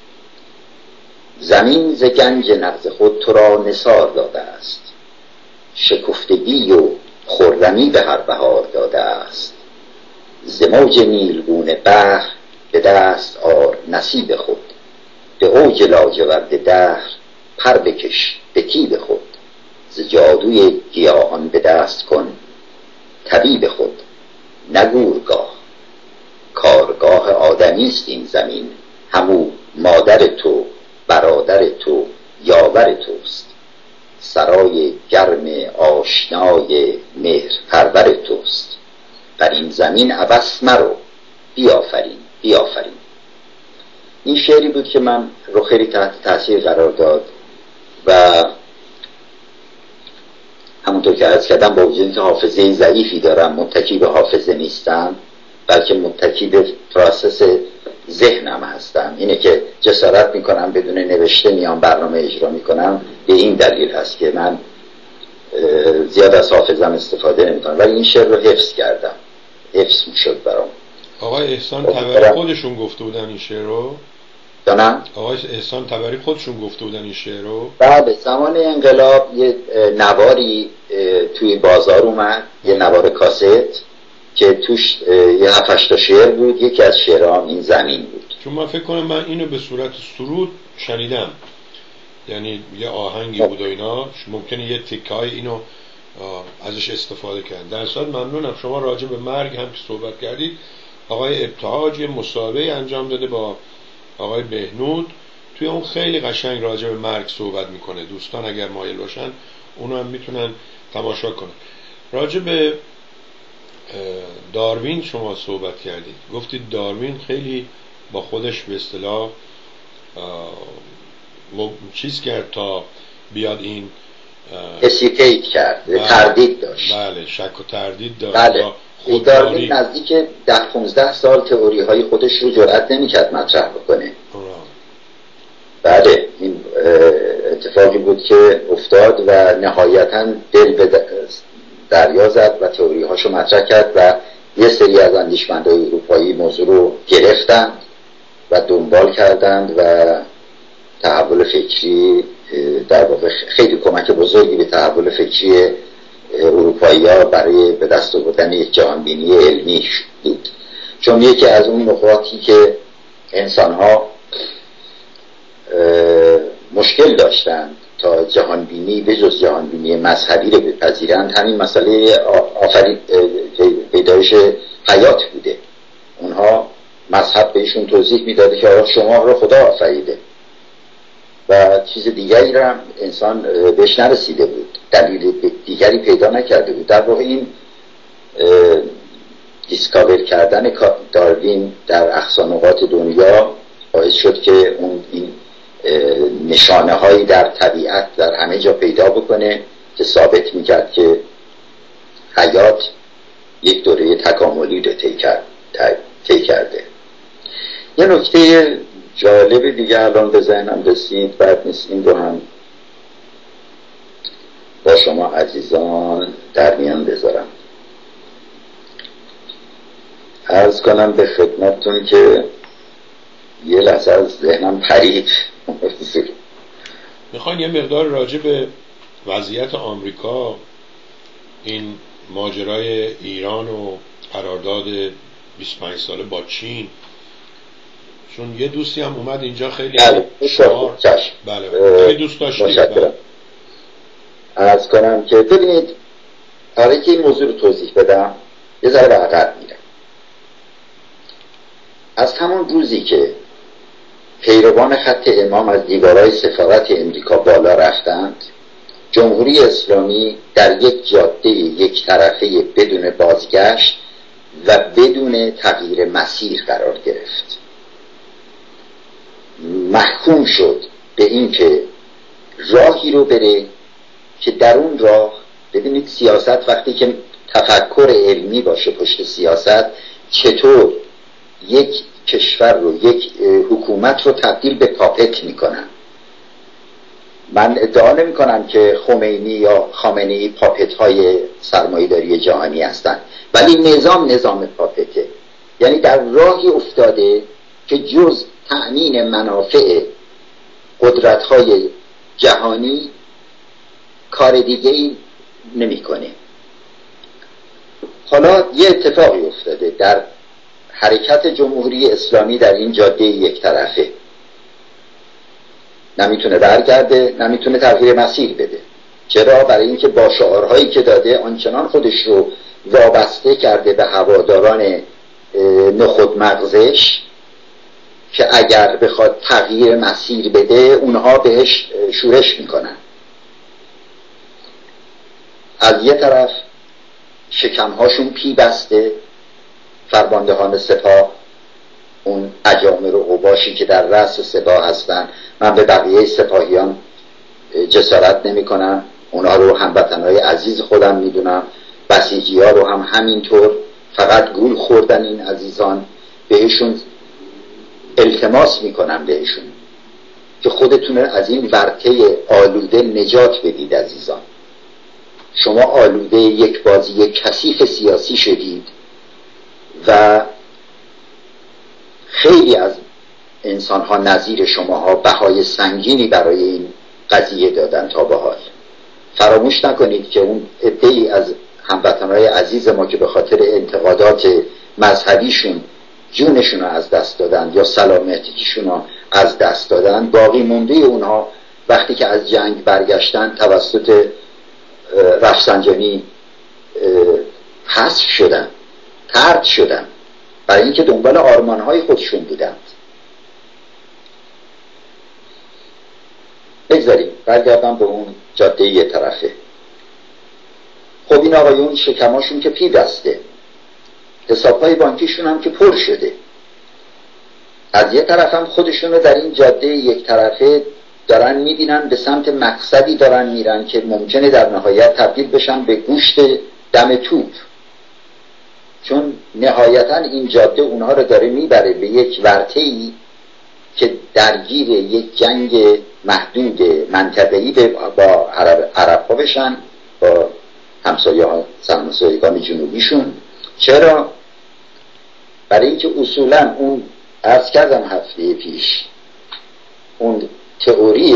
زمین ز گنج نغز خود تو را نثار داده است، شکفتگی و خرمی به هر بهار داده است. ز موج نیلگون بحر به دست آر نصیب خود، به اوج لاجورد دهر پر بکش به تیب خود. ز جادوی گیاهان به دست کن طبیب خود، نگورگاه کارگاه آدمی است این زمین، همو مادر تو برادر تو یاور توست. سرای گرم آشنای مهر پرور توست، بر این زمین عبث مرو بیافرین بیافرین. این شعری بود که من رو خیلی تحت تاثیر قرار داد و همونطور که عرض کردم با وجود اینکه حافظه ضعیفی دارم متکی به حافظه نیستم، بلکه متکی به پروسس ذهنم هستم. اینه که جسارت میکنم بدون نوشته میام برنامه اجرا میکنم، به این دلیل هست که من زیاد از حافظم استفاده نمیکنم، ولی این شعر رو حفظ کردم، حفظ میشد برام. آقای احسان تبری خودشون گفته بودن این شعر رو؟ دانم؟ آقای احسان تبری خودشون گفته بودن این شعر رو؟ بله، زمان انقلاب یه نواری توی بازار اومد، یه نوار کاست که توش یه 7-8 تا شعر بود. یکی از شعرام این زمین بود. چون من فکر کنم من اینو به صورت سرود شنیدم، یعنی یه آهنگی بود و اینا، ممکنه یه تیکای اینو ازش استفاده کردن. در اصل ممنونم. شما راجع به مرگ هم که صحبت کردید، آقای ابتهاج یه مسابقه انجام داده با آقای بهنود، توی اون خیلی قشنگ راجع به مرگ صحبت میکنه. دوستان اگر مایل باشن اونو هم میتونن تماشا کنن. راجع به داروین شما صحبت کردید، گفتید داروین خیلی با خودش به اصطلاح چیز کرد تا بیاد این اسیتیت کرد، تردید داشت. بله، شک و تردید داشت. بله، داروین نزدیک 10-15 سال تئوری های خودش رو جرئت نمی‌کرد مطرح بکنه. بله، این اتفاقی بود که افتاد و نهایتاً دل به دریا زد و تئوری هاشو مطرح کرد و یه سری از اندیشمندان اروپایی موضوع رو گرفتند و دنبال کردند و تحول فکری در واقع خیلی کمک بزرگی به تحول فکری اروپایی‌ها برای به دست آوردن یک جهانبینی علمی بود. چون یکی از اون نقاطی که انسان‌ها مشکل داشتند تا جهانبینی به جز جهانبینی مذهبی رو بپذیرند، همین مسئله پیدایش حیات بوده. اونها مذهب بهشون توضیح میداده که شما رو خدا آفریده و چیز دیگری رو هم انسان بهش نرسیده بود، دلیل دیگری پیدا نکرده بود. در واقع این دیسکاور کردن داروین در اقصا نقاط دنیا باعث شد که این نشانه هایی در طبیعت در همه جا پیدا بکنه که ثابت میکرد که حیات یک دوره تکاملی رو طی کرده. یه نکته جالب دیگه الان به ذهنم رسید، بعد نیست این رو هم با شما عزیزان در میان بذارم. عرض کنم به خدمتتون که یه لحظه از ذهنم پرید. میخواین یه مقدار راجع به وضعیت آمریکا، این ماجرای ایران و قرارداد 25 ساله با چین، چون یه دوستی هم اومد اینجا خیلی شعار. بله دوست داشتید. عرض کنم که ببینید، برای که این موضوع رو توضیح بدم یه ذره به عقب میرم. از همون روزی که پیروان خط امام از دیوارهای سفارت امریکا بالا رفتند، جمهوری اسلامی در یک جاده یک طرفه بدون بازگشت و بدون تغییر مسیر قرار گرفت. محکوم شد به این که راهی رو بره که در اون راه، ببینید سیاست وقتی که تفکر علمی باشه پشت سیاست، چطور یک کشور رو، یک حکومت رو تبدیل به پاپت میکنن. من ادعا نمی کنم که خمینی یا خامنه‌ای پاپت های سرمایه‌داری جهانی هستند، ولی نظام پاپته. یعنی در راهی افتاده که جز تأمین منافع قدرت های جهانی کار دیگه ای نمی کنه. حالا یه اتفاقی افتاده در حرکت جمهوری اسلامی در این جاده یک طرفه. نمیتونه برگرده، نمیتونه تغییر مسیر بده. چرا؟ برای اینکه با شعارهایی که داده آنچنان خودش رو وابسته کرده به هواداران نخود مغزش که اگر بخواد تغییر مسیر بده اونها بهش شورش میکنن. از یه طرف شکمهاشون پی بسته، فرماندهان سپاه، اون اجامر و اوباشی که در رأس سپاه هستن. من به بقیه سپاهیان جسارت نمی کنم اونا رو هموطنهای عزیز خودم میدونم، بسیجی ها رو هم همینطور. فقط گول خوردن این عزیزان، بهشون التماس میکنم بهشون که خودتون از این ورطه آلوده نجات بدید. عزیزان، شما آلوده یک بازی کثیف سیاسی شدید و خیلی از انسان‌ها نظیر شماها بهای سنگینی برای این قضیه دادن تا به حال. فراموش نکنید که اون عده‌ای از هموطنهای عزیز ما که به خاطر انتقادات مذهبیشون جونشون رو از دست دادن یا سلامتیشون رو از دست دادن، باقی مونده اونها وقتی که از جنگ برگشتن توسط رفسنجانی حذف شدن، طرد شدن، برای اینکه دنبال آرمانهای خودشون بودند. بگذاریم برگردم به اون جاده یه طرفه. خب این آقایون شکماشون که پی بسته، حسابهای بانکیشون هم که پر شده، از یه طرف هم خودشون رو در این جاده یک طرفه دارن میبینن به سمت مقصدی دارن میرن که ممکنه در نهایت تبدیل بشن به گوشت دم توپ، چون نهایتا این جاده اونها رو داره میبره به یک ورطه‌ای که درگیر یک جنگ محدود منطقه‌ای با عرب‌ها بشن، با همسایگان جنوبیشون. چرا؟ برای اینکه اصولا اون عرض کردم هفته پیش اون تئوری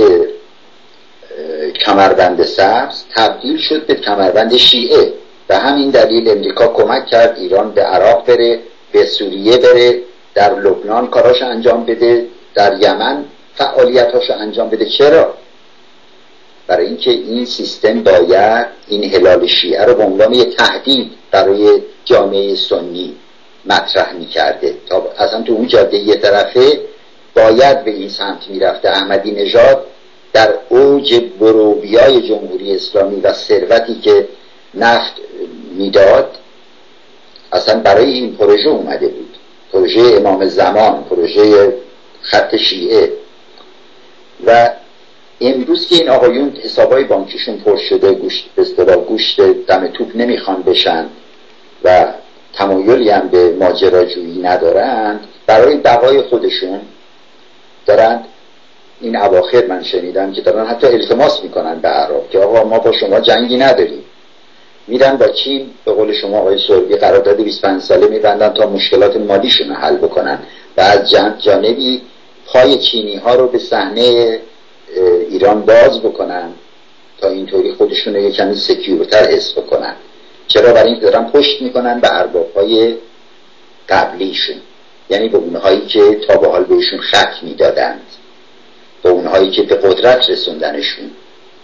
کمربند سبز تبدیل شد به کمربند شیعه. به همین دلیل امریکا کمک کرد ایران به عراق بره، به سوریه بره، در لبنان کاراش انجام بده، در یمن فعالیتاشو انجام بده. چرا؟ برای اینکه این سیستم باید این هلال شیعه رو به عنوان یک تهدید برای جامعه سنی مطرح می‌کرده. تا اصلا تو اون جاده یه طرفه باید به این سمت میرفته. احمدی نژاد در اوج بروبیای جمهوری اسلامی و ثروتی که نفت میداد اصلا برای این پروژه اومده بود، پروژه امام زمان، پروژه خط شیعه. و امروز که این آقایون حسابای بانکیشون پر شده، گوشت دم توپ نمیخوان بشن و تمایلی هم به ماجراجویی ندارند، برای بقای خودشون دارن این اواخر من شنیدم که دارن حتی التماس میکنن به عرب که آقا ما با شما جنگی نداریم. میرن با چین به قول شما آقای سوربی قرارداد 25 ساله میبندن تا مشکلات مالیشون رو حل بکنن و از جانبی پای چینی ها رو به صحنه ایران باز بکنن تا اینطوری خودشون رو یک کمی سکیورتر حس بکنن. چرا؟ برای اینکه دارن پشت میکنن به ارباب‌های قبلیشون، یعنی به اونهایی که تا به حال بهشون خط میدادند، به اونهایی که به قدرت رسوندنشون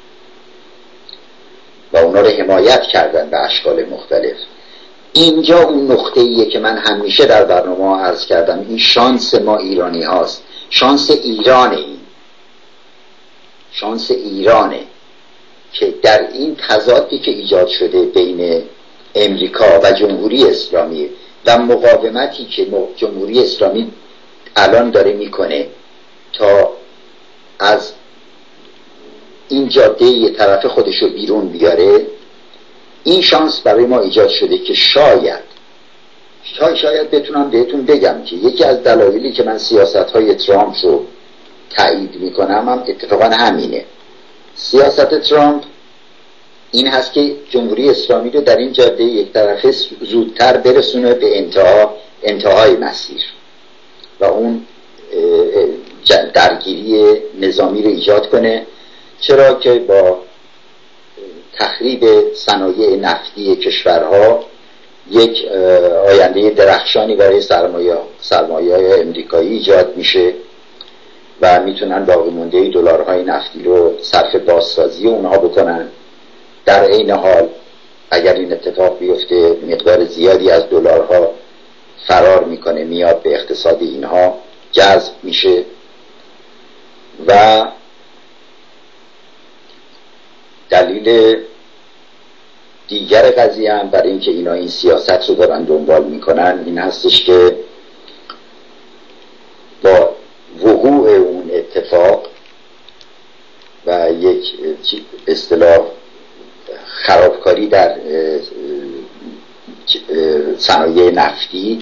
و اونا رو حمایت کردن به اشکال مختلف. اینجا اون نقطه‌ایه که من همیشه در برنامه عرض کردم، این شانس ما ایرانی هاست، شانس ایرانه، این شانس ایرانه که در این تضادی که ایجاد شده بین امریکا و جمهوری اسلامی و مقاومتی که جمهوری اسلامی الان داره میکنه تا از این جاده یه طرف خودش رو بیرون بیاره، این شانس برای ما ایجاد شده که شاید بتونم بهتون بگم که یکی از دلایلی که من سیاست‌های ترامپ رو تایید میکنم هم اتفاقا همینه. سیاست ترامپ این هست که جمهوری اسلامی رو در این جاده یک طرفه زودتر برسونه به انتهای مسیر و اون درگیری نظامی رو ایجاد کنه. چرا که با تخریب صنایع نفتی کشورها یک آینده درخشانی برای سرمایه‌های امریکایی ایجاد میشه و میتونن باقی مونده دلارهای نفتی رو صرف بازسازی اونها بکنن. در عین حال اگر این اتفاق بیفته مقدار زیادی از دلارها فرار میکنه، میاد به اقتصاد اینها جذب میشه. و دلیل دیگر قضیه هم برای اینکه اینا این سیاست رو دارن دنبال میکنن این هستش که با وقوع اون اتفاق و یک اصطلاح صنایع نفتی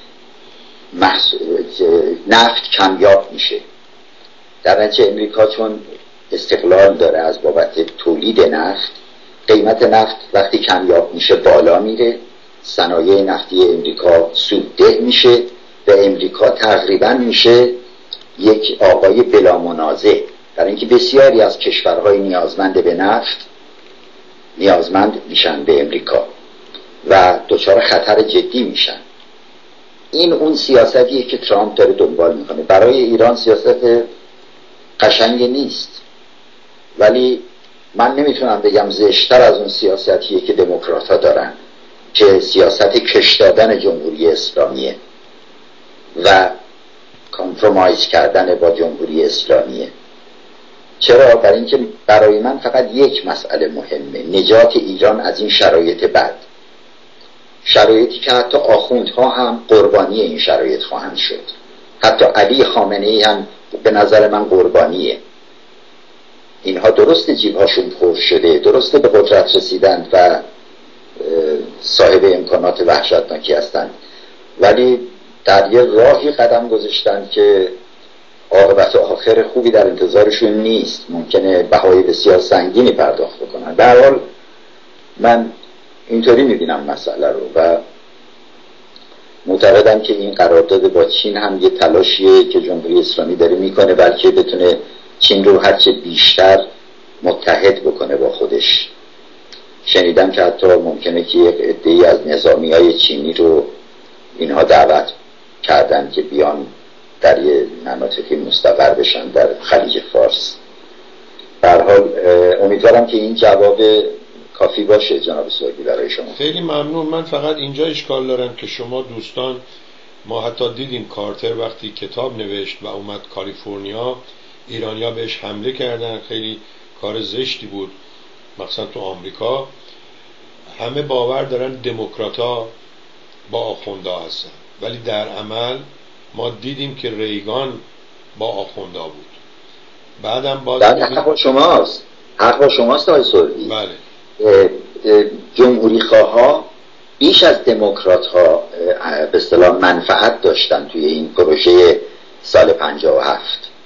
نفت کمیاب میشه. در نتیجه امریکا چون استقلال داره از بابت تولید نفت، قیمت نفت وقتی کمیاب میشه بالا میره، صنایع نفتی امریکا سودده میشه و امریکا تقریبا میشه یک آقای بلا منازع، در اینکه بسیاری از کشورهای نیازمند به نفت نیازمند میشن به امریکا و دچار خطر جدی میشن. این اون سیاستیه که ترامپ داره دنبال میکنه. برای ایران سیاست قشنگی نیست، ولی من نمیتونم بگم زشتر از اون سیاستیه که دموکرات ها دارن که سیاست کش دادن جمهوری اسلامیه و کامپرومایز کردن با جمهوری اسلامیه. چرا؟ برای اینکه برای من فقط یک مسئله مهمه: نجات ایران از این شرایط بد، شرایطی که حتی آخوندها هم قربانی این شرایط خواهند شد. حتی علی خامنه‌ای هم به نظر من قربانیه. اینها درست جیبهاشون پر شده، درست به قدرت رسیدند و صاحب امکانات وحشتناکی هستند، ولی در یه راهی قدم گذاشتن که عاقبت آخر خوبی در انتظارشون نیست. ممکنه بهای بسیار سنگینی پرداخت بکنن. به هر حال من اینطوری میبینم مسئله رو و معتقدم که این قرارداد با چین هم یه تلاشیه که جمهوری اسلامی داره میکنه، بلکه بتونه چین رو هرچه بیشتر متحد بکنه با خودش. شنیدم که حتی ممکنه که یک عده‌ای از نظامیای چینی رو اینها دعوت کردن که بیان در یه مناطقی مستقر بشن در خلیج فارس. به هر حال امیدوارم که این جواب کافی باشه جناب سواگی برای شما. خیلی ممنون. من فقط اینجا اشکال دارم که شما دوستان، ما حتی دیدیم کارتر وقتی کتاب نوشت و اومد کالیفرنیا، ایرانیا بهش حمله کردن، خیلی کار زشتی بود، مخصوصا تو آمریکا. همه باور دارن دموکرات‌ها با آخوندا هستن، ولی در عمل ما دیدیم که ریگان با آخوندا بود. بعدم باز حق با شماست، حق با شماست آقای سواگی. بله. جمهوری خواها بیش از دموکرات ها به اصطلاح منفعت داشتن توی این پروژه سال 57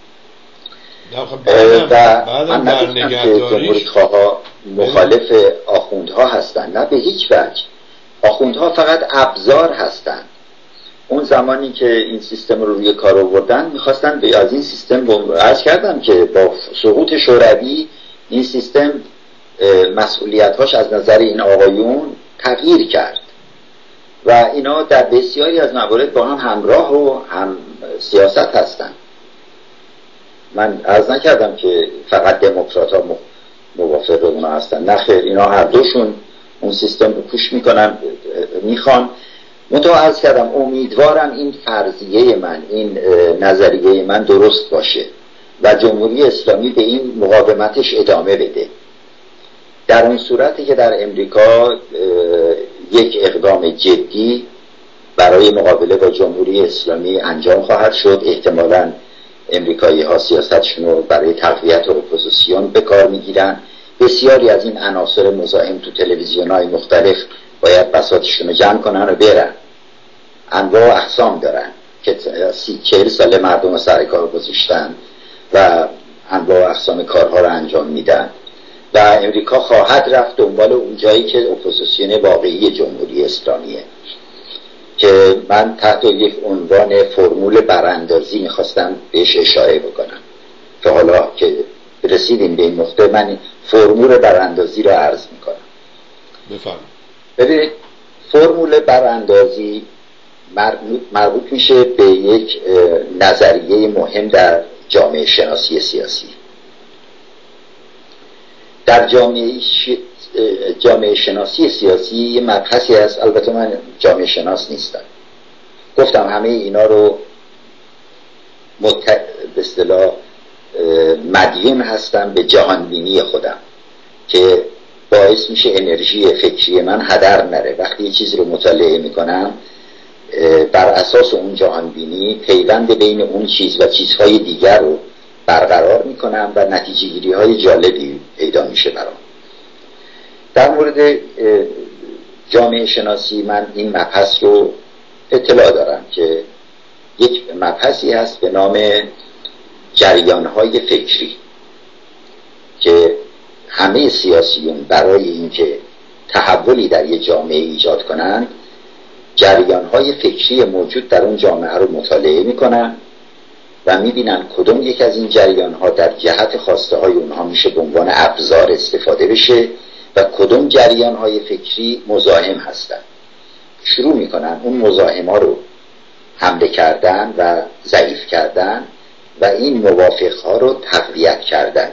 و من نگفتم که جمهوری خواها مخالف آخوندها هستن، نه به هیچ وجه. آخوندها فقط ابزار هستن. اون زمانی که این سیستم رو روی کار آوردن میخواستن از این سیستم عرض کردم که با سقوط شوروی این سیستم مسئولیت‌هاش از نظر این آقایون تغییر کرد و اینا در بسیاری از موارد با هم همراه و هم سیاست هستن. من عرض نکردم که فقط دموکرات‌ها موافق اونا هستن، نه خیر، اینا هر دوشون اون سیستم رو پوش میکنن، میخوان. منتها عرض کردم امیدوارم این فرضیه من، این نظریه من درست باشه و جمهوری اسلامی به این مقاومتش ادامه بده. در اون صورتی که در امریکا یک اقدام جدی برای مقابله با جمهوری اسلامی انجام خواهد شد، احتمالاً امریکایی ها سیاستشون رو برای تقویت اپوزیسیون به کار میگیرن. بسیاری از این عناصر مزاحم تو تلویزیون های مختلف باید بساطشون رو جمع کنن و برن. انواع و اقسام دارن که 40 سال مردم رو سر کار گذاشتن و انواع و اقسام کارها رو انجام میدن و امریکا خواهد رفت دنبال اون جایی که اپوزیسیون واقعی جمهوری اسلامیه، که من تحت یک عنوان فرمول براندازی میخواستم بهش اشاره بکنم که حالا که رسیدیم به این نقطه من فرمول براندازی رو عرض میکنم. بفرمایید. ببینید، فرمول براندازی مربوط میشه به یک نظریه مهم در جامعه شناسی سیاسی. در جامعه شناسی سیاسی یه مبحثی هست، البته من جامعه شناس نیستم، گفتم همه اینا رو به اصطلاح مدیون هستم به جهانبینی خودم که باعث میشه انرژی فکری من هدر نره. وقتی یه چیزی رو مطالعه میکنم بر اساس اون جهانبینی پیوند بین اون چیز و چیزهای دیگر رو برقرار میکنم و نتیجه گیری های جالبی پیدا میشه برام. در مورد جامعه شناسی من این مبحث رو اطلاع دارم که یک مبحثی هست به نام جریان‌های فکری که همه سیاسیون برای اینکه تحولی در یک جامعه ایجاد کنند جریان‌های فکری موجود در اون جامعه رو مطالعه می‌کنن و می‌بینن کدوم یک از این جریان‌ها در جهت خواسته‌های اونها میشه به عنوان ابزار استفاده بشه و کدوم جریان‌های فکری مزاحم هستن. شروع می‌کنن اون مزاحم‌ها رو حمله کردن و ضعیف کردن و این موافق‌ها رو تقویت کردن.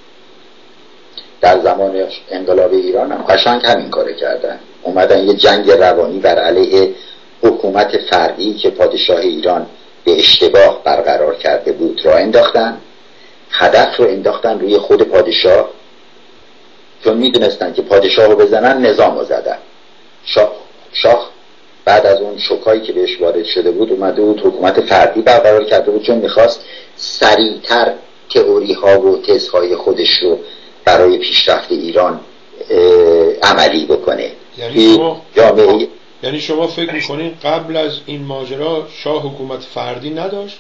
در زمان انقلاب ایران هم قشنگ همین کاره کردن. اومدن یه جنگ روانی بر علیه حکومت فردی که پادشاه ایران به اشتباه برقرار کرده بود را انداختن. هدف رو انداختن روی خود پادشاه، چون میدونستن که پادشاه رو بزنن نظام رو زدن. شاه بعد از اون شوکایی که بهش وارد شده بود اومده بود حکومت فردی برقرار کرده بود، چون میخواست سریعتر تئوری ها و تزهای خودش رو برای پیشرفت ایران عملی بکنه. یعنی شما فکر میکنین قبل از این ماجرا شاه حکومت فردی نداشت؟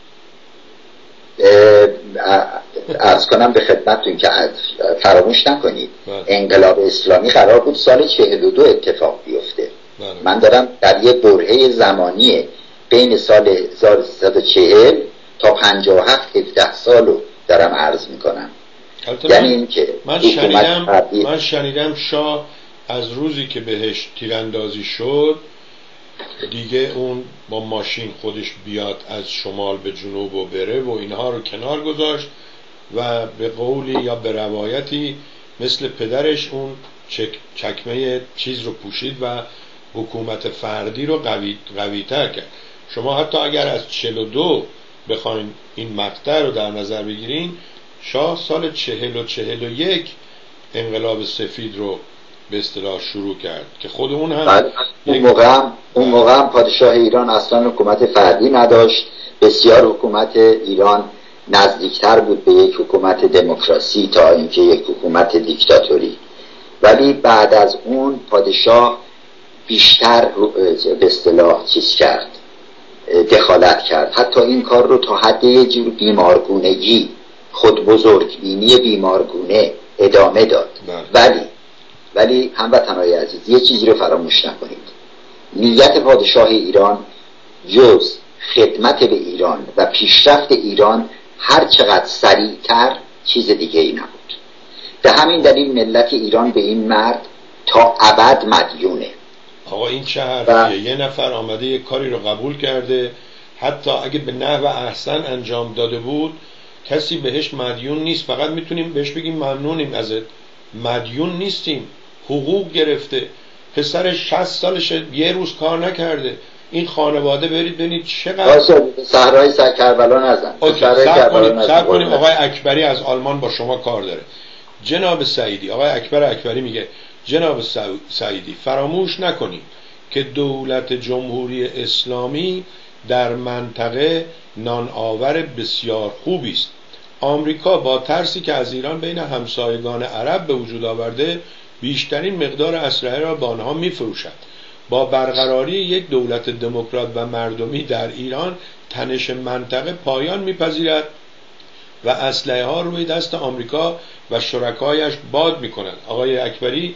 عرض کنم به خدمتتون که فراموش نکنید انقلاب اسلامی قرار بود سال 42 اتفاق بیفته. من دارم در یه برهه زمانی بین سال 1340 تا 57 17 سالو دارم عرض میکنم. یعنی این که من شنیدم شاه از روزی که بهش تیراندازی شد دیگه اون با ماشین خودش بیاد از شمال به جنوب و بره و اینها رو کنار گذاشت و به قولی یا به روایتی مثل پدرش اون چکمه چیز رو پوشید و حکومت فردی رو قوی تر کرد. شما حتی اگر از 42 بخواین این مقطع رو در نظر بگیرین، شاه سال 40 و 41 انقلاب سفید رو به اصطلاح شروع کرد که خود اون هم اون موقع هم پادشاه ایران اصلا حکومت فردی نداشت. بسیار حکومت ایران نزدیکتر بود به یک حکومت دموکراسی تا اینکه یک حکومت دیکتاتوری. ولی بعد از اون پادشاه بیشتر به اصطلاح چیز کرد، دخالت کرد. حتی این کار رو تا حد یه جور بیمارگونگی، خود بزرگبینی بیمارگونه ادامه داد. ولی هموطنان عزیز یه چیزی رو فراموش نکنید. نیت پادشاه ایران جز خدمت به ایران و پیشرفت ایران هر چقدر سریعتر چیز دیگه ای نبود. به همین دلیل ملت ایران به این مرد تا ابد مدیونه. آقا این چه حرفیه؟ یه نفر آمده یه کاری رو قبول کرده، حتی اگه به نحو احسن انجام داده بود کسی بهش مدیون نیست، فقط میتونیم بهش بگیم ممنونیم ازت. مدیون نیستیم. حقوق گرفته، پسرش 60 سالشه یه روز کار نکرده. این خانواده برید ببینید چقدر صحرای کربلا نزن. صبر کنیم. آقای اکبری از آلمان با شما کار داره. جناب سعیدی، آقای اکبری میگه جناب سعیدی فراموش نکنید که دولت جمهوری اسلامی در منطقه نان آور بسیار خوبی است. آمریکا با ترسی که از ایران بین همسایگان عرب به وجود آورده بیشترین مقدار اسلحه را به آنها می‌فروشد. با برقراری یک دولت دموکرات و مردمی در ایران تنش منطقه پایان می‌پذیرد و اسلحه ها روی دست آمریکا و شرکایش باد می‌کنند. آقای اکبری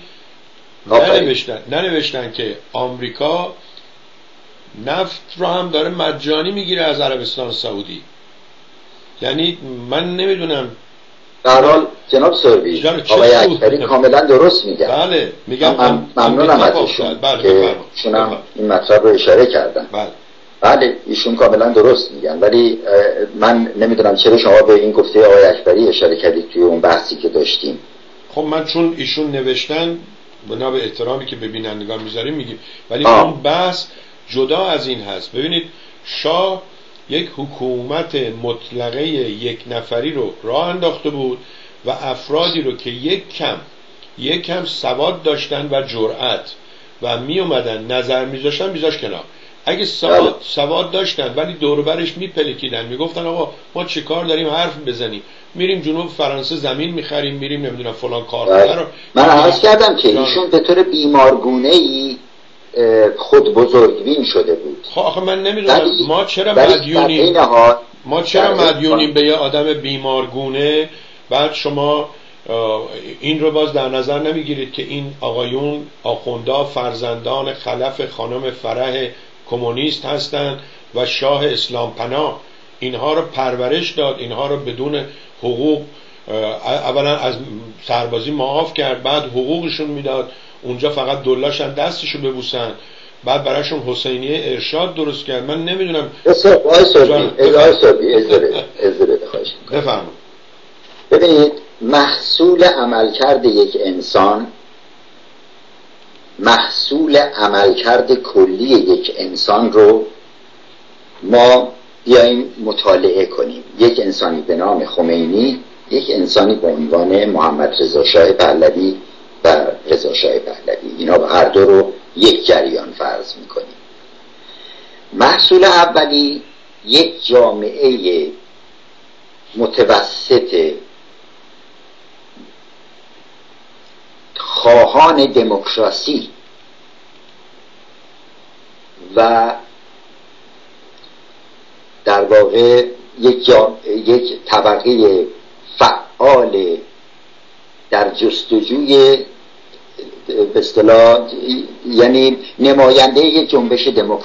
ننوشتن که آمریکا نفت رو هم داره مجانی میگیره از عربستان سعودی. یعنی من نمیدونم. در حال جناب سروی آقای اکبری کاملا درست میگن. بله میگم ممنونم ازشون که ایشون این مطلب رو اشاره کردن. بله ایشون کاملا درست میگن، ولی من نمیدونم چرا شما به این گفته آقای اکبری اشاره کردید توی اون بحثی که داشتیم. خب من چون ایشون نوشتن بنا به احترامی که به بینندگان میذاریم میگیم، ولی اون بحث جدا از این هست. ببینید شاه یک حکومت مطلقه یک نفری رو راه انداخته بود و افرادی رو که یک کم سواد داشتن و جرأت و می اومدن نظر میذاشتن میذاش کنار. اگه سواد داشتن ولی دور برش میپلکیدن، میگفتن آقا ما چه کار داریم حرف بزنیم، میریم جنوب فرانسه زمین میخریم، میریم نمیدونم فلان کارخونه رو. من عرض کردم که ایشون به طور بیمارگونه‌ای خود بزرگبین شده بود. خب آخه من نمیدونم ما چرا مدیونیم به یه آدم بیمارگونه؟ بعد شما این رو باز در نظر نمیگیرید که این آقایون آخوندا فرزندان خلف خانم فرح کمونیست هستند و شاه اسلام پناه اینها رو پرورش داد، اینها رو بدون حقوق اولا از سربازی معاف کرد، بعد حقوقشون میداد، اونجا فقط دلاشن دستشو ببوسن، بعد براشون حسینیه ارشاد درست کرد. من نمیدونم. بفرمایید. ببینید محصول عملکرد یک انسان، محصول عملکرد کلی یک انسان رو ما بیاییم مطالعه کنیم. یک انسانی به نام خمینی، یک انسانی به عنوان محمد رضا شاه پهلوی و رضا شاه پهلوی، اینا هر دو رو یک جریان فرض میکنیم. محصول اولی یک جامعه متوسط خواهان دموکراسی و در واقع یک طبقه فعال در جستجوی به اصطلاح یعنی نماینده یک جنبش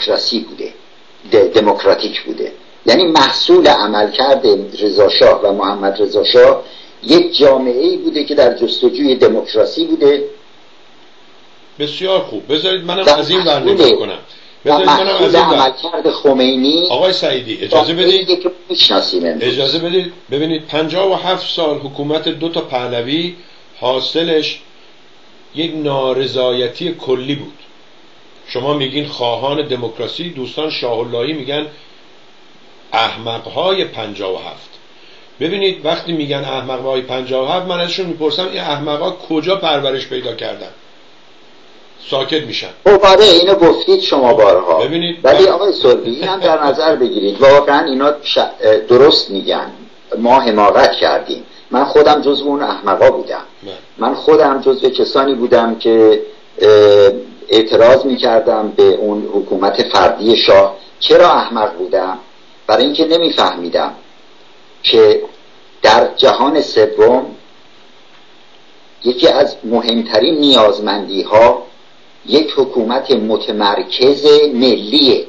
دموکراتیک بوده. یعنی محصول عملکرد رضا شاه و محمد رضا شاه یک جامعه‌ای بوده که در جستجوی دموکراسی بوده. بسیار خوب. بذارید منم از این ور نگاه کنم. بذارید منم از این عملکرد خمینی. آقای سعیدی اجازه بدید. اجازه بدید. ببینید 57 سال حکومت دو تا پهلوی حاصلش یک نارضایتی کلی بود. شما میگین خواهان دموکراسی، دوستان شاه اللهی میگن احمقهای 57. ببینید وقتی میگن احمقهای 57 من ازشون میپرسم این احمقها کجا پرورش پیدا کردن؟ ساکت میشن. آره اینو گفتید شما بارها. ببینید ولی آقای سلبی این هم در نظر بگیرید واقعا اینا درست میگن، ما حماقت کردیم. من خودم جزو اون احمقا بودم. من خودم جزو کسانی بودم که اعتراض میکردم به اون حکومت فردی شاه. چرا احمق بودم؟ برای اینکه نمیفهمیدم که در جهان سوم یکی از مهمترین نیازمندی ها یک حکومت متمرکز ملیه،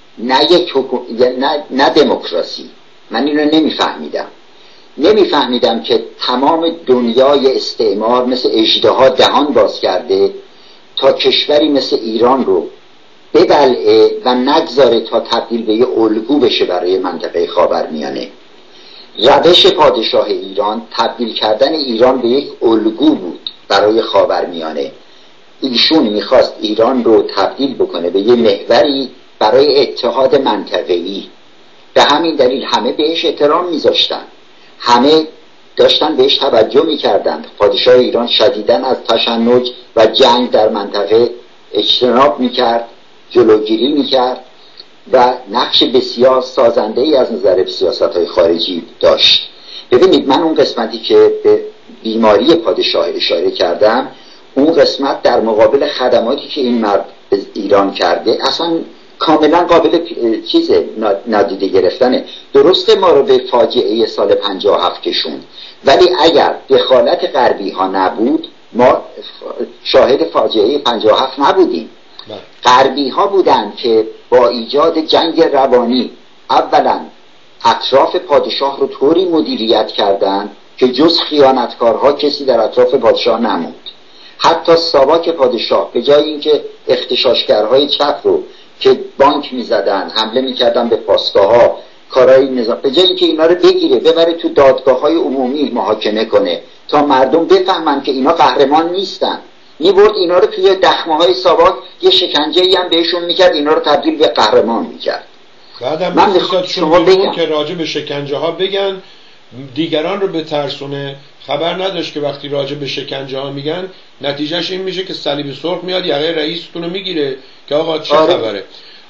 نه دموکراسی. من اینو نمیفهمیدم که تمام دنیای استعمار مثل اژدها دهان باز کرده تا کشوری مثل ایران رو ببلعه و نگذاره تا تبدیل به یه الگو بشه برای منطقه خاورمیانه. روش پادشاه ایران تبدیل کردن ایران به یک الگو بود برای خاورمیانه. ایشون میخواست ایران رو تبدیل بکنه به یه محوری برای اتحاد منطقه‌ای. به همین دلیل همه بهش احترام میذاشتن، همه داشتن بهش توجه میکردند. پادشاه ایران شدیداً از تشنج و جنگ در منطقه اجتناب میکرد، جلوگیری میکرد و نقش بسیار سازنده‌ای از نظر سیاست‌های خارجی داشت. ببینید من اون قسمتی که به بیماری پادشاه اشاره کردم، اون قسمت در مقابل خدماتی که این مرد به ایران کرده اصلا کاملا قابل نادیده گرفتنه. درسته ما رو به فاجعه سال 57 کشوند، ولی اگر دخالت غربی ها نبود ما شاهد فاجعه 57 نبودیم. غربی ها بودن که با ایجاد جنگ روانی اولا اطراف پادشاه رو طوری مدیریت کردن که جز خیانتکارها کسی در اطراف پادشاه نموند. حتی ساواک پادشاه به جای اینکه اغتشاشگرهای چپ رو که بانک میزدن، حمله میکردن به پاسگاه‌ها، کارهای نظام، به جای اینکه اینا رو بگیره ببره تو دادگاه‌های عمومی محاکمه کنه تا مردم بفهمن که اینا قهرمان نیستن، میبرد اینا رو توی دخمه‌های ساواک یه شکنجه‌ای هم بهشون میکرد، اینا رو تبدیل به قهرمان میکرد. بعدم من میخواد شما بگم که راجع به شکنجه ها بگن، دیگران رو به ترسونه. خبر نداشت که وقتی راجع به شکنجه ها میگن نتیجهش این میشه که صلیب سرخ میاد یقه رئیستون رو میگیره که آقا چه خبره.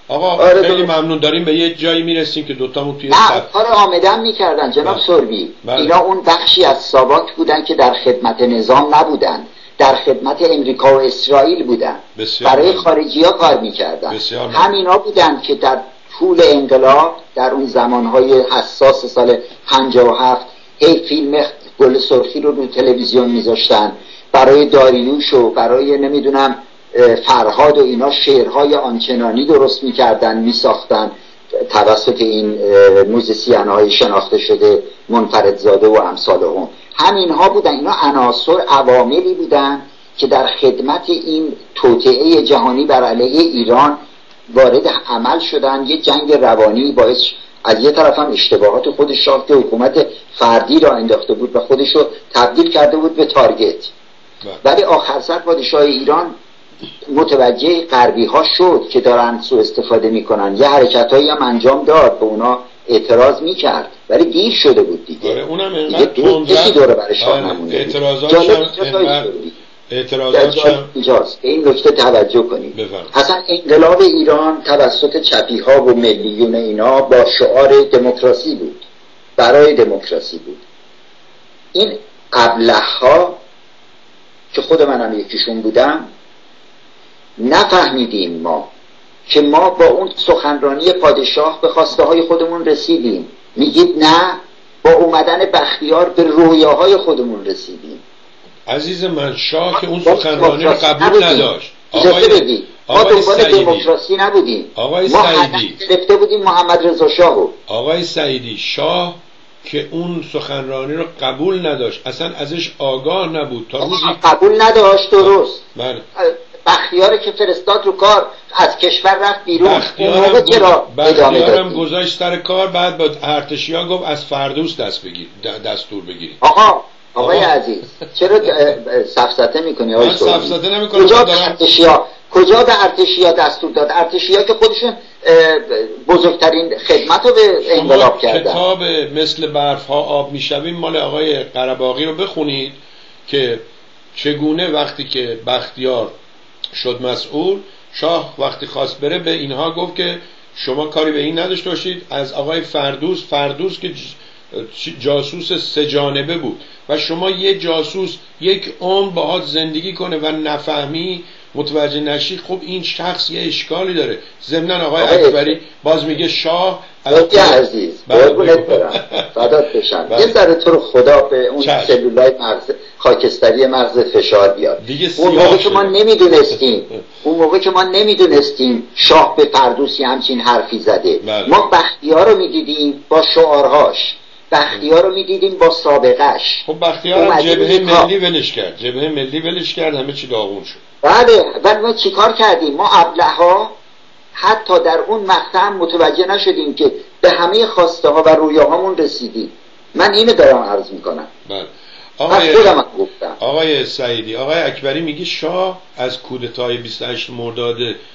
آقا خیلی ممنون، داریم به یه جایی میرسیم که دوتامون توی کار آمدن میکردن جناب سربی. اینا اون بخشی از ساواک بودن که در خدمت نظام نبودن، در خدمت امریکا و اسرائیل بودن، برای خارجی ها کار میکردن. همینا بودن که در طول انقلاب در اون زمانهای حساس سال 57 فیلم گل سرخی رو تلویزیون میذاشتن، برای داریوش و برای نمیدونم فرهاد و اینا شعرهای آنچنانی درست میکردن، میساختن توسط این موزیسین‌های شناخته شده منفردزاده و امثالهم. همینها بودن، اینا عناصر عواملی بودن که در خدمت این توطئه جهانی بر علیه ایران وارد عمل شدن. یه جنگ روانی باعث از یه طرف هم اشتباهات خود شاه که حکومت فردی را انداخته بود و خودش رو تبدیل کرده بود به تارگت، ولی آخر سر پادشاه ایران متوجه غربی ها شد که دارن سوء استفاده میکنن، یه حرکت هایی هم انجام داد، به اونا اعتراض میکرد ولی دیر شده بود دیگه. اونم اینقدر کسی دوره برش نمونده. اعتراضاتش اینجاست، این نکته توجه کنید. اصلا انقلاب ایران توسط چپی ها و ملیون اینا با شعار دموکراسی بود، برای دموکراسی بود. این ابله ها که خود منم یکیشون بودم نفهمیدیم ما که ما با اون سخنرانی پادشاه به خواسته های خودمون رسیدیم. میگید نه، با اومدن بختیار به رویاهای خودمون رسیدیم. عزیز من، شاه که اون سخنرانی رو قبول نداشت. ما دنبال دموکراسی نبودیم، ما هدف گرفته بودیم محمد رضا شاهو. آقای سعیدی، شاه که اون سخنرانی رو قبول نداشت، اصلا ازش آگاه نبود تا روزی قبول نداشت. درست. بختیار که فرستاد رو کار از کشور رفت بیرون. بختیارم گذاشت سر کار، بعد با ارتشی‌ها گفت از فردوس دستور بگیرید. آقای عزیز چرا سفسطه میکنی؟ من سفسطه نمیکنم. کجا به ارتشیا دستور داد؟ ارتشیا که خودشون بزرگترین خدمت رو به انقلاب کردن. کتاب مثل برفها آب میشویم مال آقای قره‌باغی رو بخونید که چگونه وقتی که بختیار شد مسئول، شاه وقتی خواست بره به اینها گفت که شما کاری به این نداشته باشید. از آقای فردوس که جاسوس 3 جانبه بود و شما یه جاسوس یک عمر باهات زندگی کنه و نفهمی، متوجه نشی، خب این شخص یه اشکالی داره. ضمن آقای اکبری باز میگه شاه عزیز قربونت برم فدات بشم، یه ذره تو رو خدا به اون سلولای مغز خاکستری مغز فشار بیاد. اون موقع که ما نمیدونستیم شاه به فردوسی همچین حرفی زده. ما بختیار رو میدیدیم با شعارهاش، بختیار رو میدیدیم با سابقش. خب بختیار هم جبهه ملی ولش کرد، همه چی داغون شد. بله، ولی ما چیکار کردیم؟ ما ابله‌ها حتی در اون مقطع متوجه نشدیم که به همه خواسته ها و رویاهامون رسیدیم. من اینو دارم عرض میکنم. بله. آقای سعیدی، آقای اکبری میگه شاه از کودتای 28 مرداد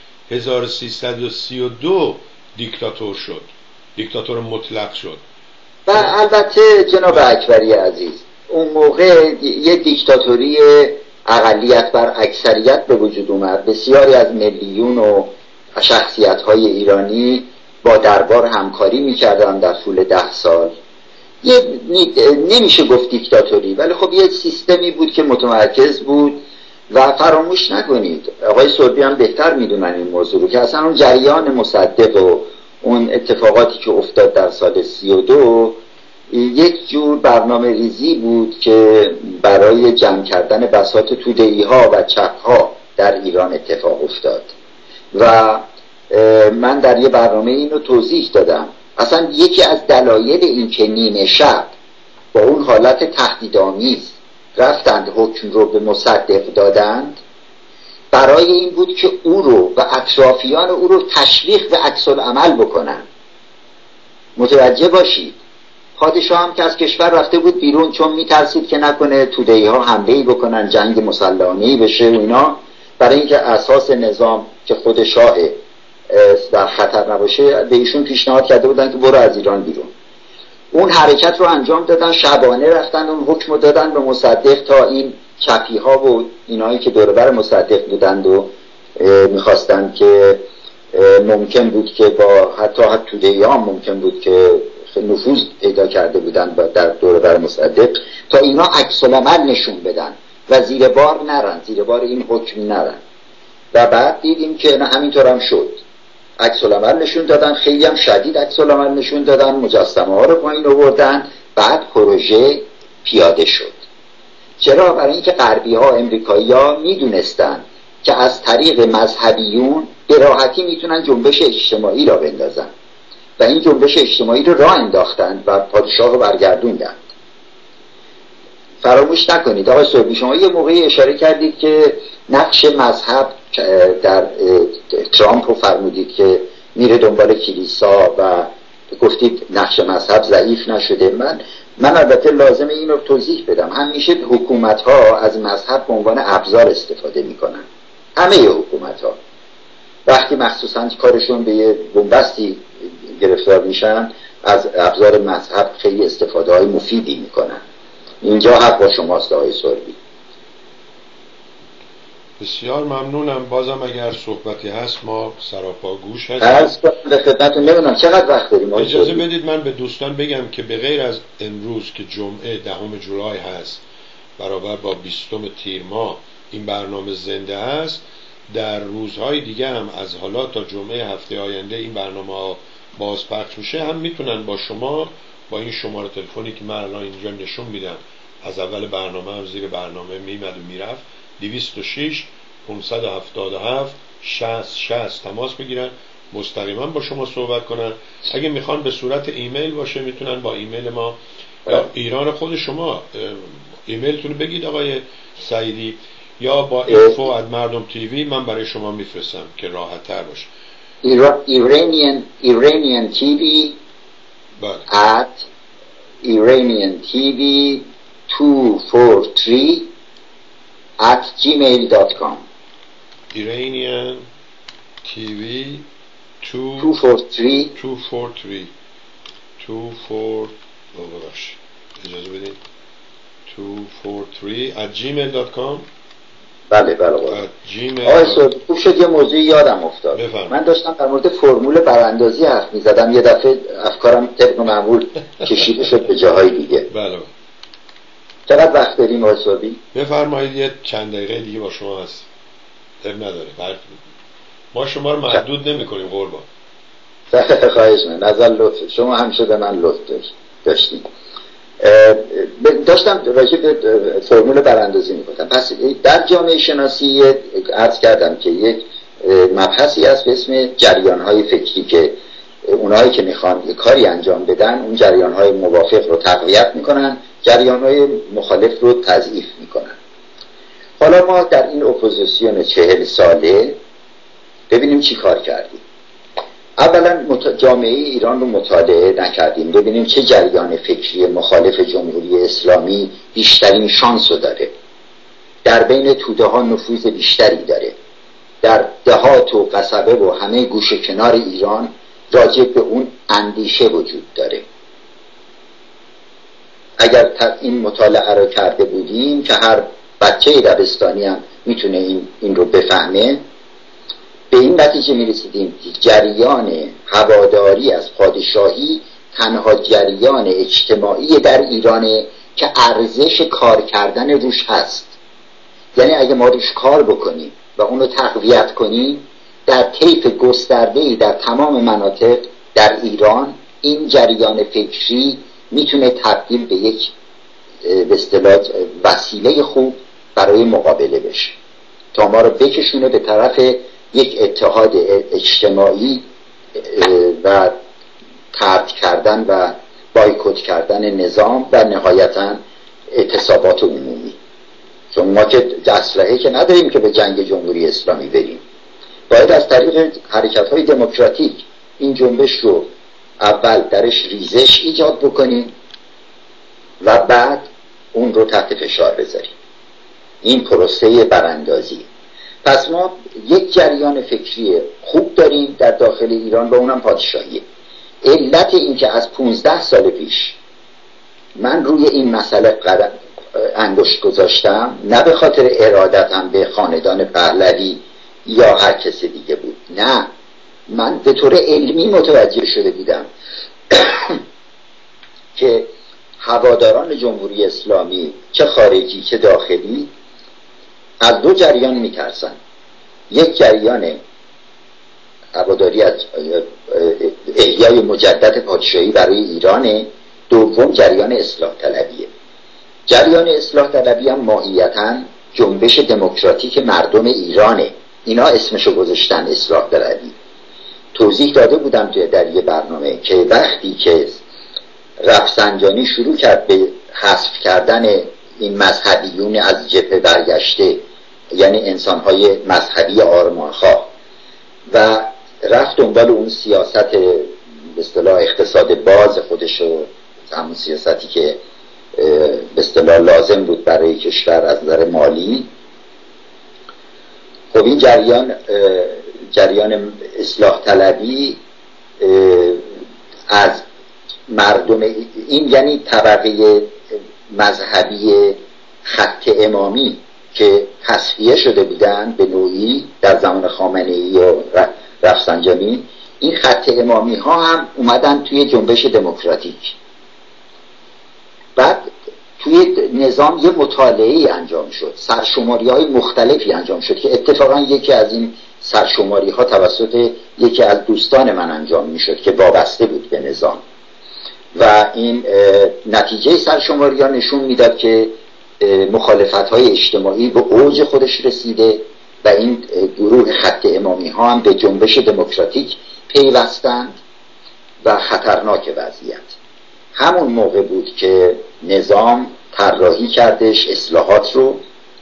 1332 دیکتاتور شد، دیکتاتور مطلق شد. و البته جناب اکبری عزیز، اون موقع یه دیکتاتوری اقلیت بر اکثریت به وجود اومد. بسیاری از ملیون و شخصیت‌های ایرانی با دربار همکاری می‌کردن در طول 10 سال. نمیشه گفت دیکتاتوری، ولی خب یه سیستمی بود که متمرکز بود. و فراموش نکنید آقای سربی هم بهتر میدونن این موضوع رو که اصلا اون جریان مصدق و اون اتفاقاتی که افتاد در سال 32 یک جور برنامه ریزی بود که برای جمع کردن بساط توده‌ای ها و چپ ها در ایران اتفاق افتاد. و من در یه برنامه اینو توضیح دادم. اصلا یکی از دلایل این که نیمه شب با اون حالت تهدیدآمیز رفتند حکم رو به مصدق دادند، برای این بود که او رو و اطرافیان او رو تشویق به عکس العمل بکنن. متوجه باشید پادشاه هم که از کشور رفته بود بیرون، چون میترسید که نکنه توده‌ای ها حمله‌ای بکنن، جنگ مسلحانه‌ای بشه و اینا، برای اینکه اساس نظام که خود شاه در خطر نباشه به ایشون پیشنهاد کرده بودن که برو از ایران بیرون. اون حرکت رو انجام دادن، شبانه رفتن اون حکم رو دادن به مصدق تا این چپی ها و اینایی که دور بر مصدق بودند و میخواستن که ممکن بود که با حتی توده‌ای ها ممکن بود که نفوذ پیدا کرده بودن در دور بر مصدق تا اینا عکس العمل نشون بدن و زیر بار نرن، زیر بار این حکم نرن. و بعد دیدیم که نه، همینطور هم شد. عکس العمل نشون دادن، خیلی هم شدید عکس العمل نشون دادن، مجسمه ها رو پایین آوردن، بعد پروژه پیاده شد. چرا؟ برای اینکه غربی ها، امریکایی ها میدونستن که از طریق مذهبیون به راحتی میتونن جنبش اجتماعی را بندازن و این جنبش اجتماعی رو راه انداختند و پادشاه رو برگردوندند. فراموش نکنید آقای سربی، شما یه موقعی اشاره کردید که نقش مذهب در ترامپ رو فرمودید که میره دنبال کلیسا و گفتید نقش مذهب ضعیف نشده. من البته لازمه این رو توضیح بدم. همیشه حکومت ها از مذهب به عنوان ابزار استفاده میکنن. همه حکومت ها وقتی مخصوصا کارشون به یه بنبستی گرفتار میشن از ابزار مذهب خیلی استفاده های مفیدی میکنن. اینجا حق با شماست آقای سربی. بسیار ممنونم. بازم اگر صحبتی هست ما سراپا گوش هستیم. از به خدمتتون. نمیدونم چقدر وقت داریم. اجازه بدید من به دوستان بگم که به غیر از امروز که جمعه 10 جولای هست برابر با 20 تیر ماه این برنامه زنده است، در روزهای دیگه هم از حالا تا جمعه هفته آینده این برنامه ها بازپخش میشه. هم میتونن با شما با این شماره تلفنی که من الان اینجا نشون میدم از اول برنامه هم زیر برنامه میمد و میرفت 206 577 60 تماس بگیرن، مستقیما با شما صحبت کنن. اگه میخوان به صورت ایمیل باشه میتونن با ایمیل ما یا ایران خود شما ایمیلتون بگید آقای سعیدی، یا با info@mardom tv من برای شما میفرستم که راحت تر باشه. Iranian TV at Iranian TV 243 at gmail.com. Iranian TV 243 اجازه بدید 243 at gmail.com. بله آقای سربی خوب شد یه موضوعی یادم افتاد. من داشتم در مورد فرمول براندازی حرف میزدم، یه دفعه افکارم طبق معمول کشیده شد به جاهای دیگه. بله. چقدر وقت داریم آقای سربی؟ بفرمایید. یه چند دقیقه دیگه با شما هست. نداره. ما شما رو محدود نمی کنیم قربان. خواهش من. نظر لطف شما همیشه به من لطف داشتید. داشتم راجع به فرمول براندازی می‌گفتم. پس در جامعه شناسی عرض کردم که یک مبحثی هست به اسم جریان‌های فکری که اونایی که میخوان یک کاری انجام بدن اون جریان‌های موافق رو تقویت میکنن، جریان‌های مخالف رو تضعیف میکنن. حالا ما در این اپوزیسیون 40 ساله ببینیم چی کار کردیم. اولا جامعه ایران رو مطالعه نکردیم ببینیم چه جریان فکری مخالف جمهوری اسلامی بیشترین شانس رو داره، در بین توده ها نفوذ بیشتری داره، در دهات و قصبه و همه گوشه کنار ایران راجع به اون اندیشه وجود داره. اگر این مطالعه رو کرده بودیم که هر بچه دبستانی هم میتونه این رو بفهمه، به این نتیجه میرسیدیم که جریان هواداری از پادشاهی تنها جریان اجتماعی در ایرانه که ارزش کار کردن روش هست. یعنی اگه ما روش کار بکنیم و اونو تقویت کنیم در طیف گسترده‌ای در تمام مناطق در ایران این جریان فکری میتونه تبدیل به یک به اصطلاح وسیله خوب برای مقابله بشه تا ما رو بکشونه به طرف یک اتحاد اجتماعی و طرد کردن و بایکوت کردن نظام و نهایتاً اعتصابات عمومی. چون ما که اسلحه که نداریم که به جنگ جمهوری اسلامی بریم، باید از طریق حرکت‌های دموکراتیک این جنبش رو اول درش ریزش ایجاد بکنیم و بعد اون رو تحت فشار بذاریم. این پروسه براندازی. پس ما یک جریان فکری خوب داریم در داخل ایران و اونم پادشاهیه. علت این که از 15 سال پیش من روی این مسئله انگشت گذاشتم نه به خاطر ارادتم به خاندان پهلوی یا هر کس دیگه بود، نه، من به طور علمی متوجه شده بودم که هواداران جمهوری اسلامی چه خارجی چه داخلی از دو جریان میترسن. یک جریان هواداری از احیای مجدد پادشاهی برای ایرانه، دوم جریان اصلاح طلبیه. جریان اصلاح طلبی هم ماهیتاً جنبش دموکراتیک مردم ایرانه. اینا اسمشو گذاشتن اصلاح طلبی. توضیح داده بودم در یه برنامه که وقتی که رفسنجانی شروع کرد به حذف کردن این مذهبیون از جبهه برگشته، یعنی انسانهای مذهبی آرمانخواه، و رفت دنبال اون سیاست به اصطلاح اقتصاد باز خودشو، همون سیاستی که به اصطلاح لازم بود برای کشور از نظر مالی. خب این جریان اصلاح طلبی از مردم این، یعنی طبقه مذهبی خط امامی که تصفیه شده بودن به نوعی در زمان خامنه‌ای و رفسنجانی، این خط امامی ها هم اومدن توی جنبش دموکراتیک. بعد توی نظام یه مطالعه‌ای انجام شد، سرشماری های مختلفی انجام شد که اتفاقا یکی از این سرشماری ها توسط یکی از دوستان من انجام می شد که وابسته بود به نظام، و این نتیجه سرشماری ها نشون میداد که مخالفت های اجتماعی به اوج خودش رسیده و این گروه خط امامی ها هم به جنبش دموکراتیک پیوستند و خطرناک وضعیت. همون موقع بود که نظام طراحی کردش اصلاحات رو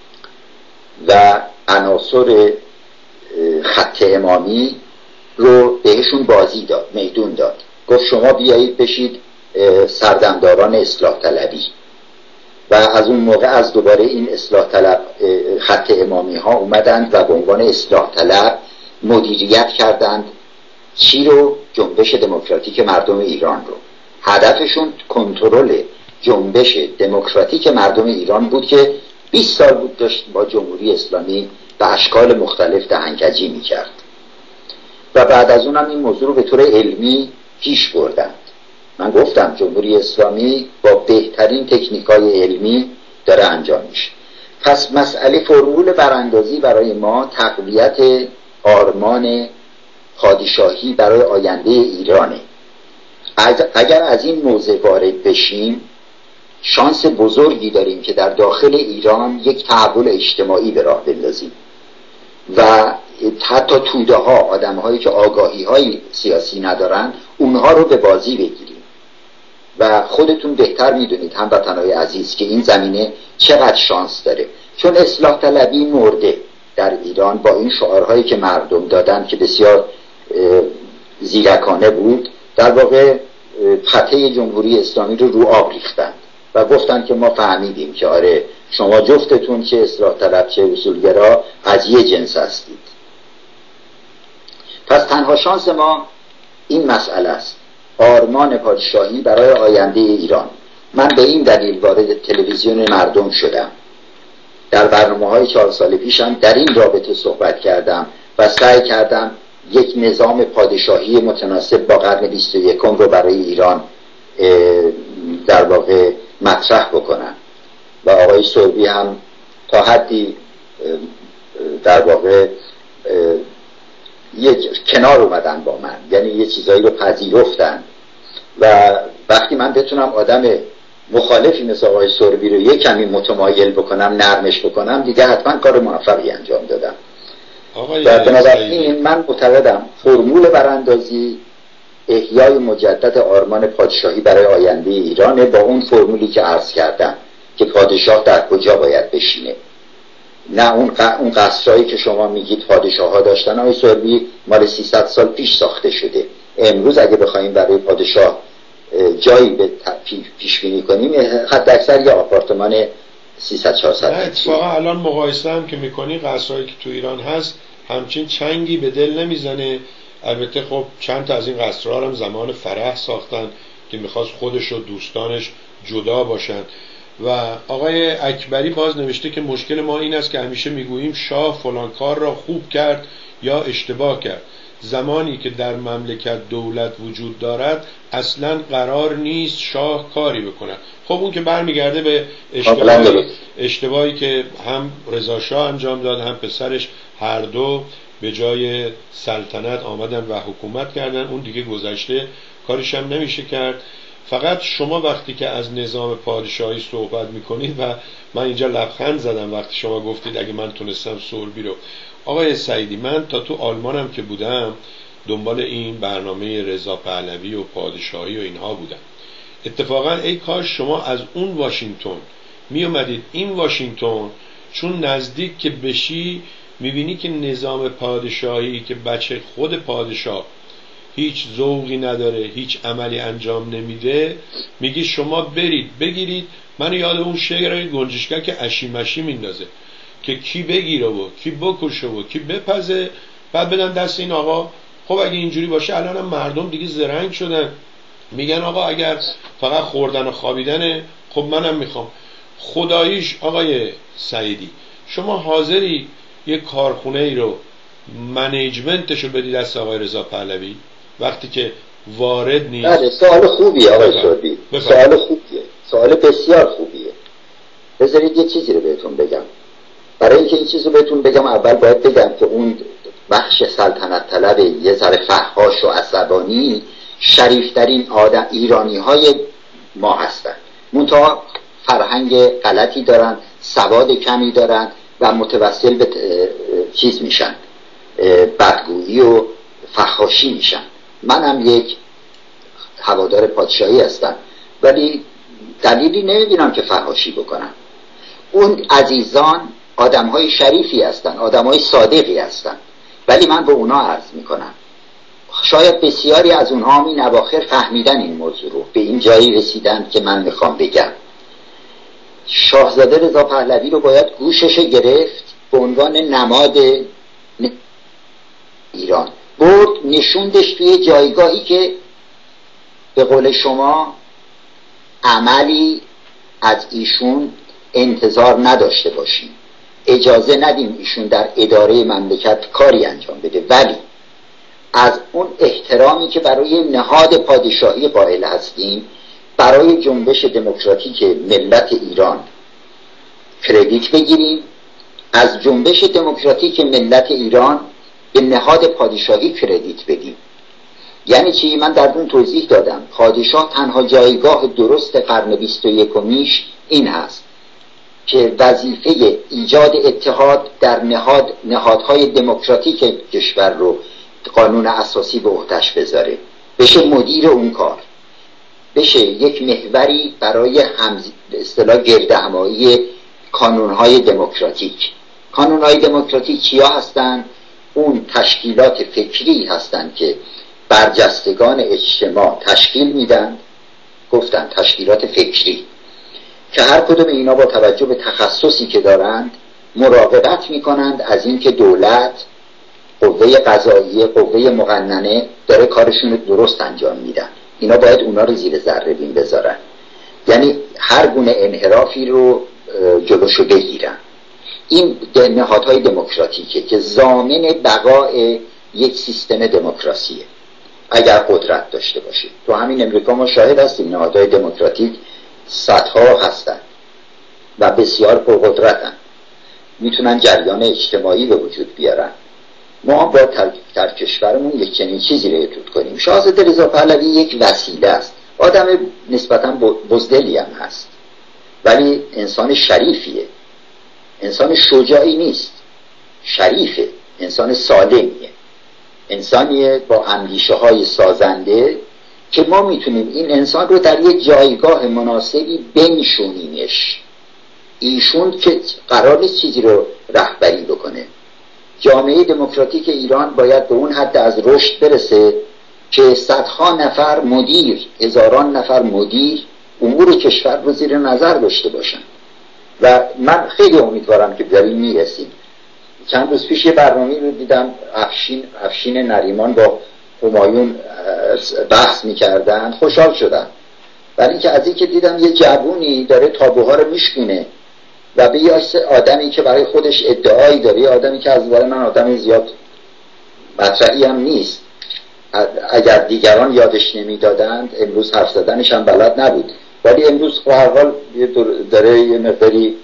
و عناصر خط امامی رو بهشون بازی داد، میدون داد. گفت شما بیایید بشید سردمداران اصلاح طلبی، و از اون موقع از دوباره این اصلاح طلب خط امامی ها اومدند و به عنوان اصلاح طلب مدیریت کردند چی رو؟ جنبش دموکراتیک مردم ایران رو. هدفشون کنترل جنبش دموکراتیک مردم ایران بود که 20 سال بود داشت با جمهوری اسلامی به اشکال مختلف دهنکجی میکرد، و بعد از اونم این موضوع رو به طور علمی پیش بردند. من گفتم جمهوری اسلامی با بهترین تکنیکای علمی داره انجام میشه. پس مسئله فرمول براندازی برای ما تقویت آرمان پادشاهی برای آینده ایرانه. اگر از این موضع وارد بشیم شانس بزرگی داریم که در داخل ایران یک تحول اجتماعی به راه بندازیم و حتی توده ها، آدم هایی که آگاهی های سیاسی ندارن، اونها رو به بازی بگیریم. و خودتون بهتر میدونید هموطنای عزیز که این زمینه چقدر شانس داره، چون اصلاح طلبی مرده در ایران با این شعارهایی که مردم دادن که بسیار زیرکانه بود. در واقع پته جمهوری اسلامی رو آب ریختن و گفتن که ما فهمیدیم که آره شما جفتتون چه اصلاح طلب چه اصولگرا از یه جنس هستید. پس تنها شانس ما این مسئله است، آرمان پادشاهی برای آینده ایران. من به این دلیل وارد تلویزیون مردم شدم. در برنامه‌های 4 سال پیشم در این رابطه صحبت کردم و سعی کردم یک نظام پادشاهی متناسب با قرن 21 رو برای ایران در واقع مطرح بکنم، و آقای سربی هم تا حدی در واقع یک کنار اومدن با من، یعنی یه چیزایی رو پذیرفتن. و وقتی من بتونم آدم مخالفی مثل آقای سربی رو یک کمی متمایل بکنم، نرمش بکنم، دیگه حتما کار موفقی انجام دادم. و بنابراین من معتقدم فرمول براندازی احیای مجدد آرمان پادشاهی برای آینده ایرانه، با اون فرمولی که عرض کردم که پادشاه در کجا باید بشینه. نه اون قصرهایی که شما میگید پادشاه ها داشتن، آقای سربی مال 300 سال پیش ساخته شده. امروز اگه بخوایم برای پادشاه جایی به پیش بینی کنیم، حد اکثر یه آپارتمان 300-400 اتفاقا الان مقایسه هم که میکنی قصرهایی که تو ایران هست همچین چنگی به دل نمیزنه. البته خب چند تا از این قصرها هم زمان فرح ساختن که میخواست خودش و دوستانش جدا باشن. و آقای اکبری باز نوشته که مشکل ما این است که همیشه میگوییم شاه فلان کار را خوب کرد یا اشتباه کرد. زمانی که در مملکت دولت وجود دارد اصلا قرار نیست شاه کاری بکند. خب اون که برمیگرده به اشتباهی که هم رضا شاه انجام داد هم پسرش، هر دو به جای سلطنت آمدن و حکومت کردن. اون دیگه گذشته، کارش هم نمیشه کرد. فقط شما وقتی که از نظام پادشاهی صحبت میکنید و من اینجا لبخند زدم وقتی شما گفتید اگه من تونستم سوربی رو. آقای سعیدی، من تا تو آلمانم که بودم دنبال این برنامه رضا پهلوی و پادشاهی و اینها بودم. اتفاقا ای کاش شما از اون واشنگتن می اومدید این واشنگتن، چون نزدیک که بشی میبینی که نظام پادشاهی که بچه خود پادشاه هیچ ذوقی نداره، هیچ عملی انجام نمیده، میگی شما برید بگیرید. من یاد اون شعر گنجشگر که اشیمشی میندازه که کی بگیره و کی بکشه و کی بپزه، بعد بدن دست این آقا. خب اگه اینجوری باشه الان هم مردم دیگه زرنگ شدن، میگن آقا اگر فقط خوردن و خوابیدنه خب منم میخوام. خداییش آقای سعیدی شما حاضری یک کارخونه ای رو منیجمنتشو بدی دست آقای رضا پهلوی وقتی که وارد نیست؟ بله، سوال خوبیه آقای سوربی، سوال خوبیه، سوال بسیار خوبیه. بذارید یه چیزی رو بهتون بگم. برای اینکه این چیز رو بهتون بگم اول باید بگم که اون بخش سلطنت طلب یه ذره فحاش و عصبانی شریفترین آدم ایرانی های ما هستن، منتها فرهنگ غلطی دارن، سواد کمی دارن و متوسل به چیز میشن، بدگویی و فحاشی میشن. منم یک هوادار پادشاهی هستم ولی دلیلی نمیبینم که فحاشی بکنم. اون عزیزان آدمهای شریفی هستن، آدمهای صادقی هستن، ولی من به اونا عرض میکنم شاید بسیاری از اونها هم این اواخر فهمیدن این موضوع رو، به این جایی رسیدن که من میخوام بگم. شاهزاده رضا پهلوی رو باید گوشش گرفت به عنوان نماد ایران، برد نشوندش توی جایگاهی که به قول شما عملی از ایشون انتظار نداشته باشیم، اجازه ندیم ایشون در اداره مملکت کاری انجام بده، ولی از اون احترامی که برای نهاد پادشاهی قائل هستیم برای جنبش دموکراتیک ملت ایران کردیت بگیریم، از جنبش دموکراتیک ملت ایران به نهاد پادشاهی کردیت بدیم. یعنی چی؟ من در اون توضیح دادم پادشاه تنها جایگاه درست قرن 21 این هست که وظیفه ایجاد اتحاد در نهادهای دموکراتیک کشور رو قانون اساسی به عهده‌اش بذاره، بشه مدیر اون کار، بشه یک محوری برای اصطلاح گردهمایی کانونهای دموکراتیک. کانونهای دموکراتیک چیا هستن؟ اون تشکیلات فکری هستن که برجستگان اجتماع تشکیل میدن، گفتن تشکیلات فکری، که هر کدوم اینا با توجه به تخصصی که دارند مراقبت میکنند از اینکه دولت، قوه قضاییه، قوه مقننه داره کارشون رو درست انجام میدن. اینا باید اونا رو زیر ذره بین بذارن، یعنی هر گونه انحرافی رو جلوشو بگیرن. این نهادهای دموکراتیکه که ضامن بقای یک سیستم دموکراسیه اگر قدرت داشته باشه. تو همین امریکا ما شاهد هستیم نهادهای دموکراتیک صدها هستن و بسیار پرقدرتن، میتونن جریان اجتماعی به وجود بیارن. ما با در کشورمون یک چنین چیزی رو ایجاد کنیم. شاهزاده رضا پهلوی یک وسیله است، آدم نسبتاً بزدلی هم هست ولی انسان شریفیه، انسان شجاعی نیست، شریفه، انسان سالمیه، انسانیه با اندیشه های سازنده که ما میتونیم این انسان رو در یک جایگاه مناسبی بنشونیمش. ایشون که قرار نیست چیزی رو رهبری بکنه. جامعه دموکراتیک ایران باید به اون حد از رشد برسه که صدها نفر مدیر، هزاران نفر مدیر امور کشور رو زیر نظر داشته باشن و من خیلی امیدوارم که در این میرسیم. چند روز پیش یه برنامه رو دیدم، افشین نریمان با همایون بحث میکردن، خوشحال شدم، ولی اینکه از این که دیدم یه جوونی داره تابوها رو میشکونه و به یه آدمی که برای خودش ادعایی داره، آدمی که از نظر من آدم زیاد مطرحی هم نیست. اگر دیگران یادش نمیدادند امروز حرف زدنش هم بلد نبود، ولی امروز به هر حال داره یه مقداری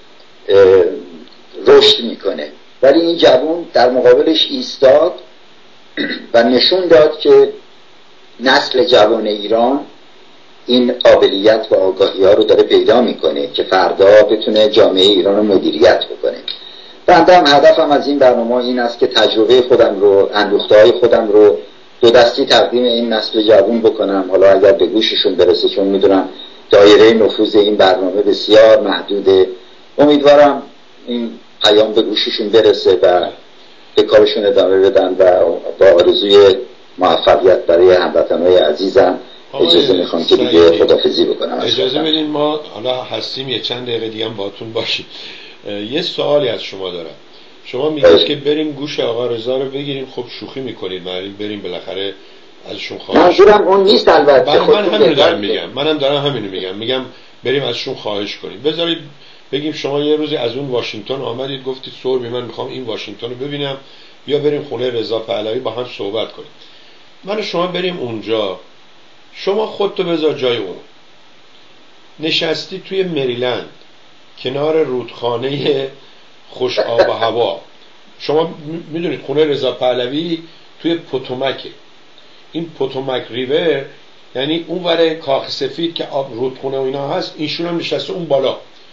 رشد میکنه. ولی این جوان در مقابلش ایستاد و نشون داد که نسل جوان ایران این قابلیت و آگاهی ها رو داره پیدا میکنه که فردا بتونه جامعه ایران رو مدیریت بکنه. بنده هم هدفم از این برنامه این است که تجربه خودم رو، اندوخته های خودم رو دو دستی تقدیم این نسل جوان بکنم. حالا اگر به گوششون برسه، چون میدونم دایره نفوذ این برنامه بسیار محدوده، امیدوارم این پیام به گوششون برسه و به کارشون ادامه بدن و با آرزوی موفقیت برای هموطنهای عزیزم اجازه میخوام که دیگه خداحافظی بکنم. اجازه بدین ما حالا هستیم یه چند دقیقه دیگه هم باهاتون باشیم. یه سوالی از شما دارم. شما میگید که بریم گوش آقا رضا رو بگیریم. خب شوخی میکنید، بریم بالاخره ازشون خواهش. منظورم اون نیست البته. من همینو دارم میگم. منم دارم همینو میگم بریم ازشون خواهش کنیم. بذارید بگیم شما یه روزی از اون واشنگتن آمدید گفتید سوربی من میخوام این واشنگتن رو ببینم، بیا بریم خونه رضا پهلوی با هم صحبت کنیم. من و شما بریم اونجا، شما خودتو بذار جای اون. نشستی توی مریلند کنار رودخانه خوش آب و هوا. شما میدونید خونه رضا پهلوی توی پوتومکه. این پوتومک ریور یعنی اون ور کاخ سفید که آب رودخونه و اینا هست، اینشون هم نشسته اون بالا.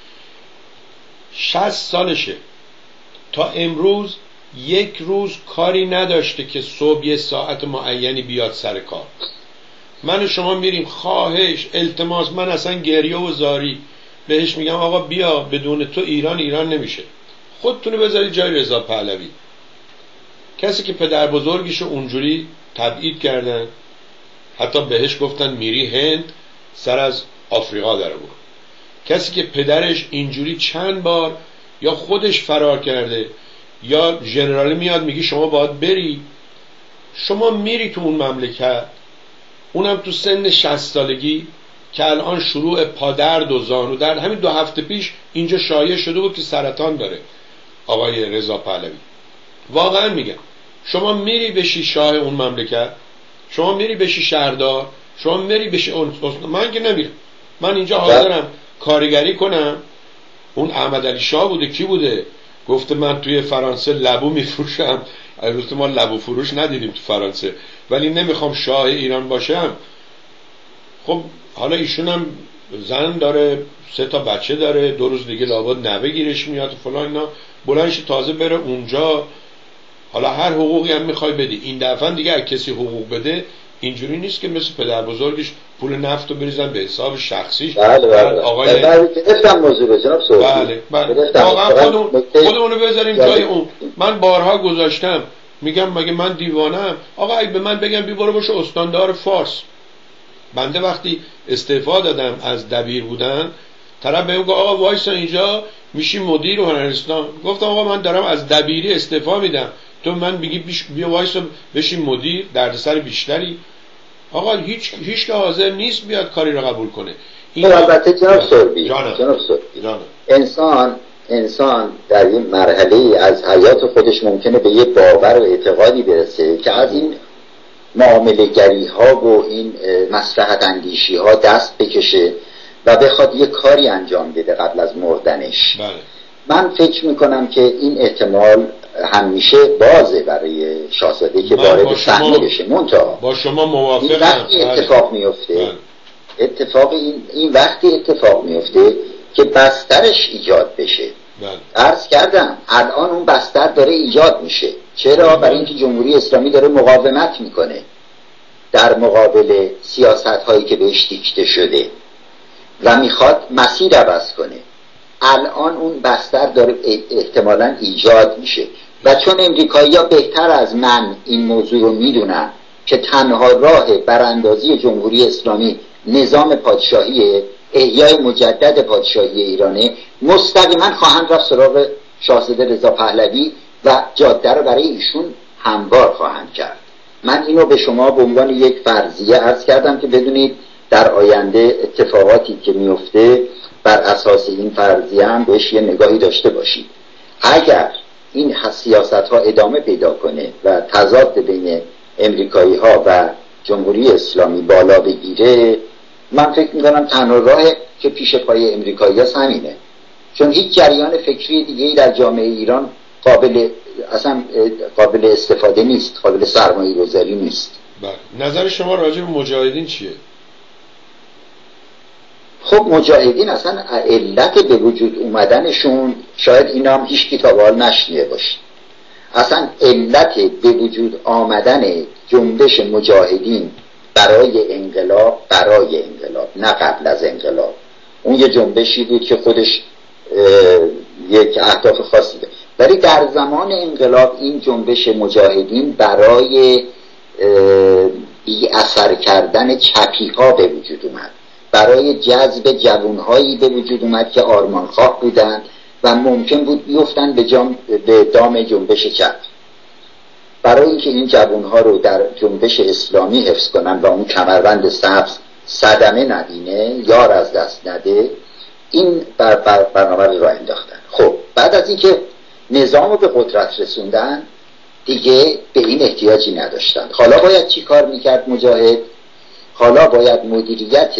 60 سالشه تا امروز یک روز کاری نداشته که صبح یه ساعت معینی بیاد سر کار. من و شما میریم خواهش التماس، من اصلا گریه و زاری بهش میگم آقا بیا، بدون تو ایران نمیشه. خودتونو بذارید جای رضا پهلوی، کسی که پدر بزرگیشو اونجوری تبعید کردن، حتی بهش گفتن میری هند، سر از آفریقا در آورد. کسی که پدرش اینجوری چند بار یا خودش فرار کرده یا ژنرال میاد میگی شما باید بری، شما میری تو اون مملکت، اونم تو سن 60 سالگی که الان شروع پادرد و زانو درد. همین 2 هفته پیش اینجا شایع شده بود که سرطان داره آقای رضا پهلوی. واقعا میگم شما میری بشی شاه اون مملکت، شما میری بشی شهردار، شما میری بشی من که نمیرم. من اینجا حاضرم کارگری کنم. اون احمد علی شاه بوده، کی بوده گفته من توی فرانسه لبو میفروشم. البته ما لبو فروش ندیدیم تو فرانسه، ولی نمیخوام شاه ایران باشم. خب حالا ایشون هم زن داره، 3 تا بچه داره، 2 روز دیگه لابد نوه گیرش میاد و فلان اینا، بلندش تازه بره اونجا. حالا هر حقوقی هم میخوای بدی. این دفعه دیگه اگه کسی حقوق بده اینجوری نیست که مثل پدر بزرگش پول نفت رو بریزن به حساب شخصیش. بله آقای گرفتم موضوع رو جناب سوری. بله واقعا خودمونو بذاریم جای اون. من بارها گذاشتم میگم مگه من دیوانم؟ آقا اگه به من بگم بی برو باشه استاندار فارس. بنده وقتی استعفا دادم از دبیر بودن، طرف بهم گفت آقا وایسا اینجا میشی مدیر هنرستان. گفتم آقا من دارم از دبیری استعفا میدم، تو من بگی بیا وایسا بشی مدیر، دردسر بیشتری. آقا هیچ که حاضر نیست بیاد کاری رو قبول کنه. این البته جناب سوربی انسان در این مرحله از حیات خودش ممکنه به یه باور و اعتقادی برسه که از این معامله گری ها و این مصلحت اندیشی ها دست بکشه و بخواد یه کاری انجام بده قبل از مردنش. بله. من فکر میکنم که این احتمال همیشه بازه برای شاهزاده که وارد صحنه بشه. منتها با شما موافقم. این وقتی اتفاق میفته، اتفاق این وقتی اتفاق میفته که بسترش ایجاد بشه. عرض کردم الان اون بستر داره ایجاد میشه. چرا؟ برای اینکه جمهوری اسلامی داره مقاومت میکنه در مقابل سیاست هایی که بهش دیکته شده و میخواد مسیر عوض کنه. الان اون بستر داره احتمالاً ایجاد میشه و چون امریکایی‌ها بهتر از من این موضوع رو میدونن که تنها راه براندازی جمهوری اسلامی نظام پادشاهی، احیای مجدد پادشاهی ایرانه، مستقیما خواهند رفت سراغ شاهزاده رضا پهلوی و جاده رو برای ایشون هموار خواهند کرد. من اینو به شما به عنوان یک فرضیه عرض کردم که بدونید در آینده اتفاقاتی که میفته بر اساس این فرضیه هم بهش یه نگاهی داشته باشید. اگر این سیاست ها ادامه پیدا کنه و تضاد بین امریکایی ها و جمهوری اسلامی بالا بگیره، من فکر میکنم تنها راه که پیش پای امریکایی ها همینه، چون هیچ جریان فکری دیگه‌ای در جامعه ایران قابل استفاده نیست، قابل سرمایه گذاری نیست. بله. نظر شما راجع به مجاهدین چیه؟ خب مجاهدین اصلا علت به وجود اومدنشون شاید اینا هم هیچ کتاب حال نشنیده باشه. اصلا علت به وجود آمدن جنبش مجاهدین برای انقلاب نه قبل از انقلاب، اون یه جنبشی بود که خودش یک اهداف خاصی داشت، ولی در زمان انقلاب این جنبش مجاهدین برای بی اثر کردن چپی ها به وجود اومد، برای جذب جوانهایی به وجود اومد که آرمانخواه بودند و ممکن بود بیفتن به دام جنبش چپ، برای اینکه این جوانها رو در جنبش اسلامی حفظ کنن و اون کمربند سبز صدمه نبینه، یار از دست نده، این برنامه رو انداختن. خب بعد از اینکه نظام رو به قدرت رسوندن دیگه به این احتیاجی نداشتن. حالا باید چی کار میکرد مجاهد؟ حالا باید مدیریت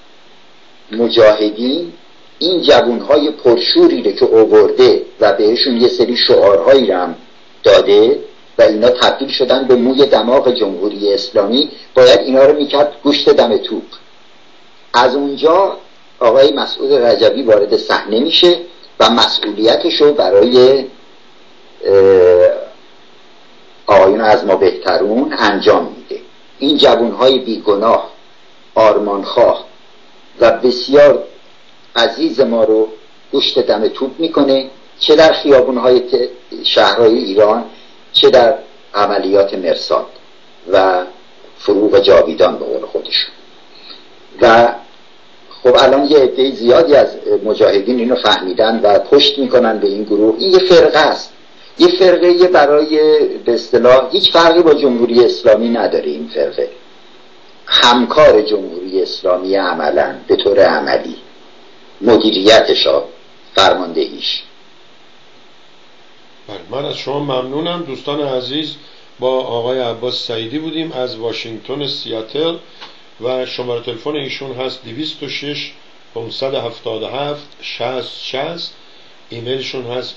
مجاهدین این جوانهای پرشوری رو که آورده و بهشون یه سری شعارهایی رو هم داده و اینا تبدیل شدن به موی دماغ جمهوری اسلامی، باید اینا رو میکرد گوشت دم توپ. از اونجا آقای مسعود رجبی وارد صحنه میشه و مسئولیتش رو برای آقایون از ما بهترون انجام میده. این جوانهای بیگناه، آرمانخواه و بسیار عزیز ما رو گوشت دم توپ میکنه، چه در خیابونهای شهرهای ایران، چه در عملیات مرصاد و فروغ جاویدان به قول خودشون. و خب الان یه عده زیادی از مجاهدین اینو فهمیدن و پشت میکنن به این گروه. این یه فرقه است، یه فرقه برای به اصطلاح هیچ فرقی با جمهوری اسلامی نداره. این فرقه همکار جمهوری اسلامی عملا به طور عملی، مدیریتش ها، فرماندهیش. من از شما ممنونم دوستان عزیز. با آقای عباس سعیدی بودیم از واشنگتن سیاتل و شماره تلفن ایشون هست 206 577 6060. ایمیلشون هست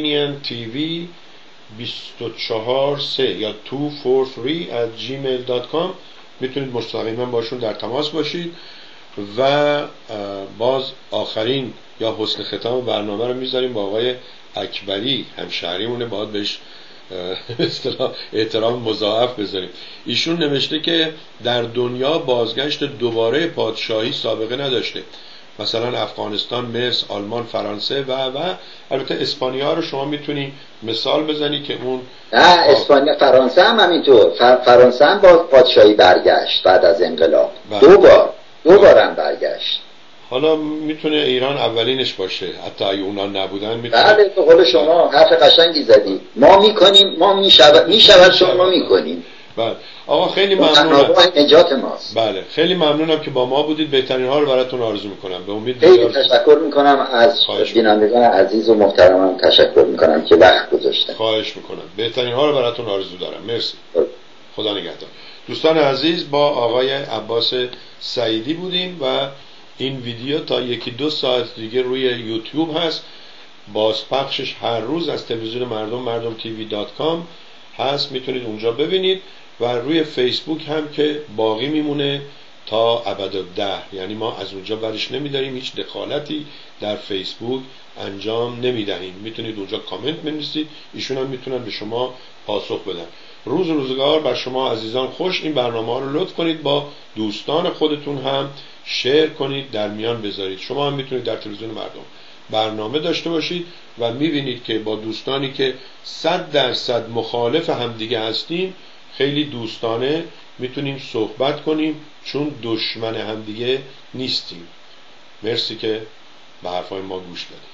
iraniantv243 یا 243@gmail.com. میتونید مستقیما باشون در تماس باشید. و باز آخرین یا حسن ختام برنامه رو میذاریم با آقای اکبری، همشهریمونه، باید بهش احترام مضاعف بذاریم. ایشون نوشته که در دنیا بازگشت دوباره پادشاهی سابقه نداشته، مثلا افغانستان، مصر، آلمان، فرانسه و البته اسپانیا رو شما میتونی مثال بزنی که اون اسپانیا، فرانسه هم همینطور. فرانسه هم با پادشاهی برگشت بعد از انقلاب. دو بار هم برگشت. حالا میتونه ایران اولینش باشه، حتی اگه اونا نبودن میتونه. بله به قول شما حرف قشنگی زدی. ما میکنیم، ما میشود شما میکنیم. بله آقا خیلی ممنونم. نجات ماست. بله خیلی ممنونم که با ما بودید. بهترین ها رو براتون آرزو میکنم. به امید خیلی تشکر میکنم از بینندگان عزیز و محترمم. تشکر میکنم که وقت گذاشتن. خواهش میکنم. بهترین ها رو براتون آرزو دارم. مرسی. خدا نگهدار. دوستان عزیز با آقای عباس سعیدی بودیم و این ویدیو تا 1-2 ساعت دیگه روی یوتیوب هست. بازپخشش هر روز از تلویزیون مردم tv.com هست، میتونید اونجا ببینید و روی فیسبوک هم که باقی میمونه تا ابدالدهر، یعنی ما از اونجا برش نمیداریم، هیچ دخالتی در فیسبوک انجام نمیدهیم. میتونید اونجا کامنت بنویسید، ایشون هم میتونن به شما پاسخ بدن. روز و روزگار بر شما عزیزان خوش. این برنامه ها رو لطف کنید با دوستان خودتون هم شیر کنید، در میان بذارید. شما هم میتونید در تلویزیون مردم برنامه داشته باشید و میبینید که با دوستانی که 100% مخالف همدیگه هستیم خیلی دوستانه میتونیم صحبت کنیم، چون دشمن همدیگه نیستیم. مرسی که به حرفای ما گوش دادید.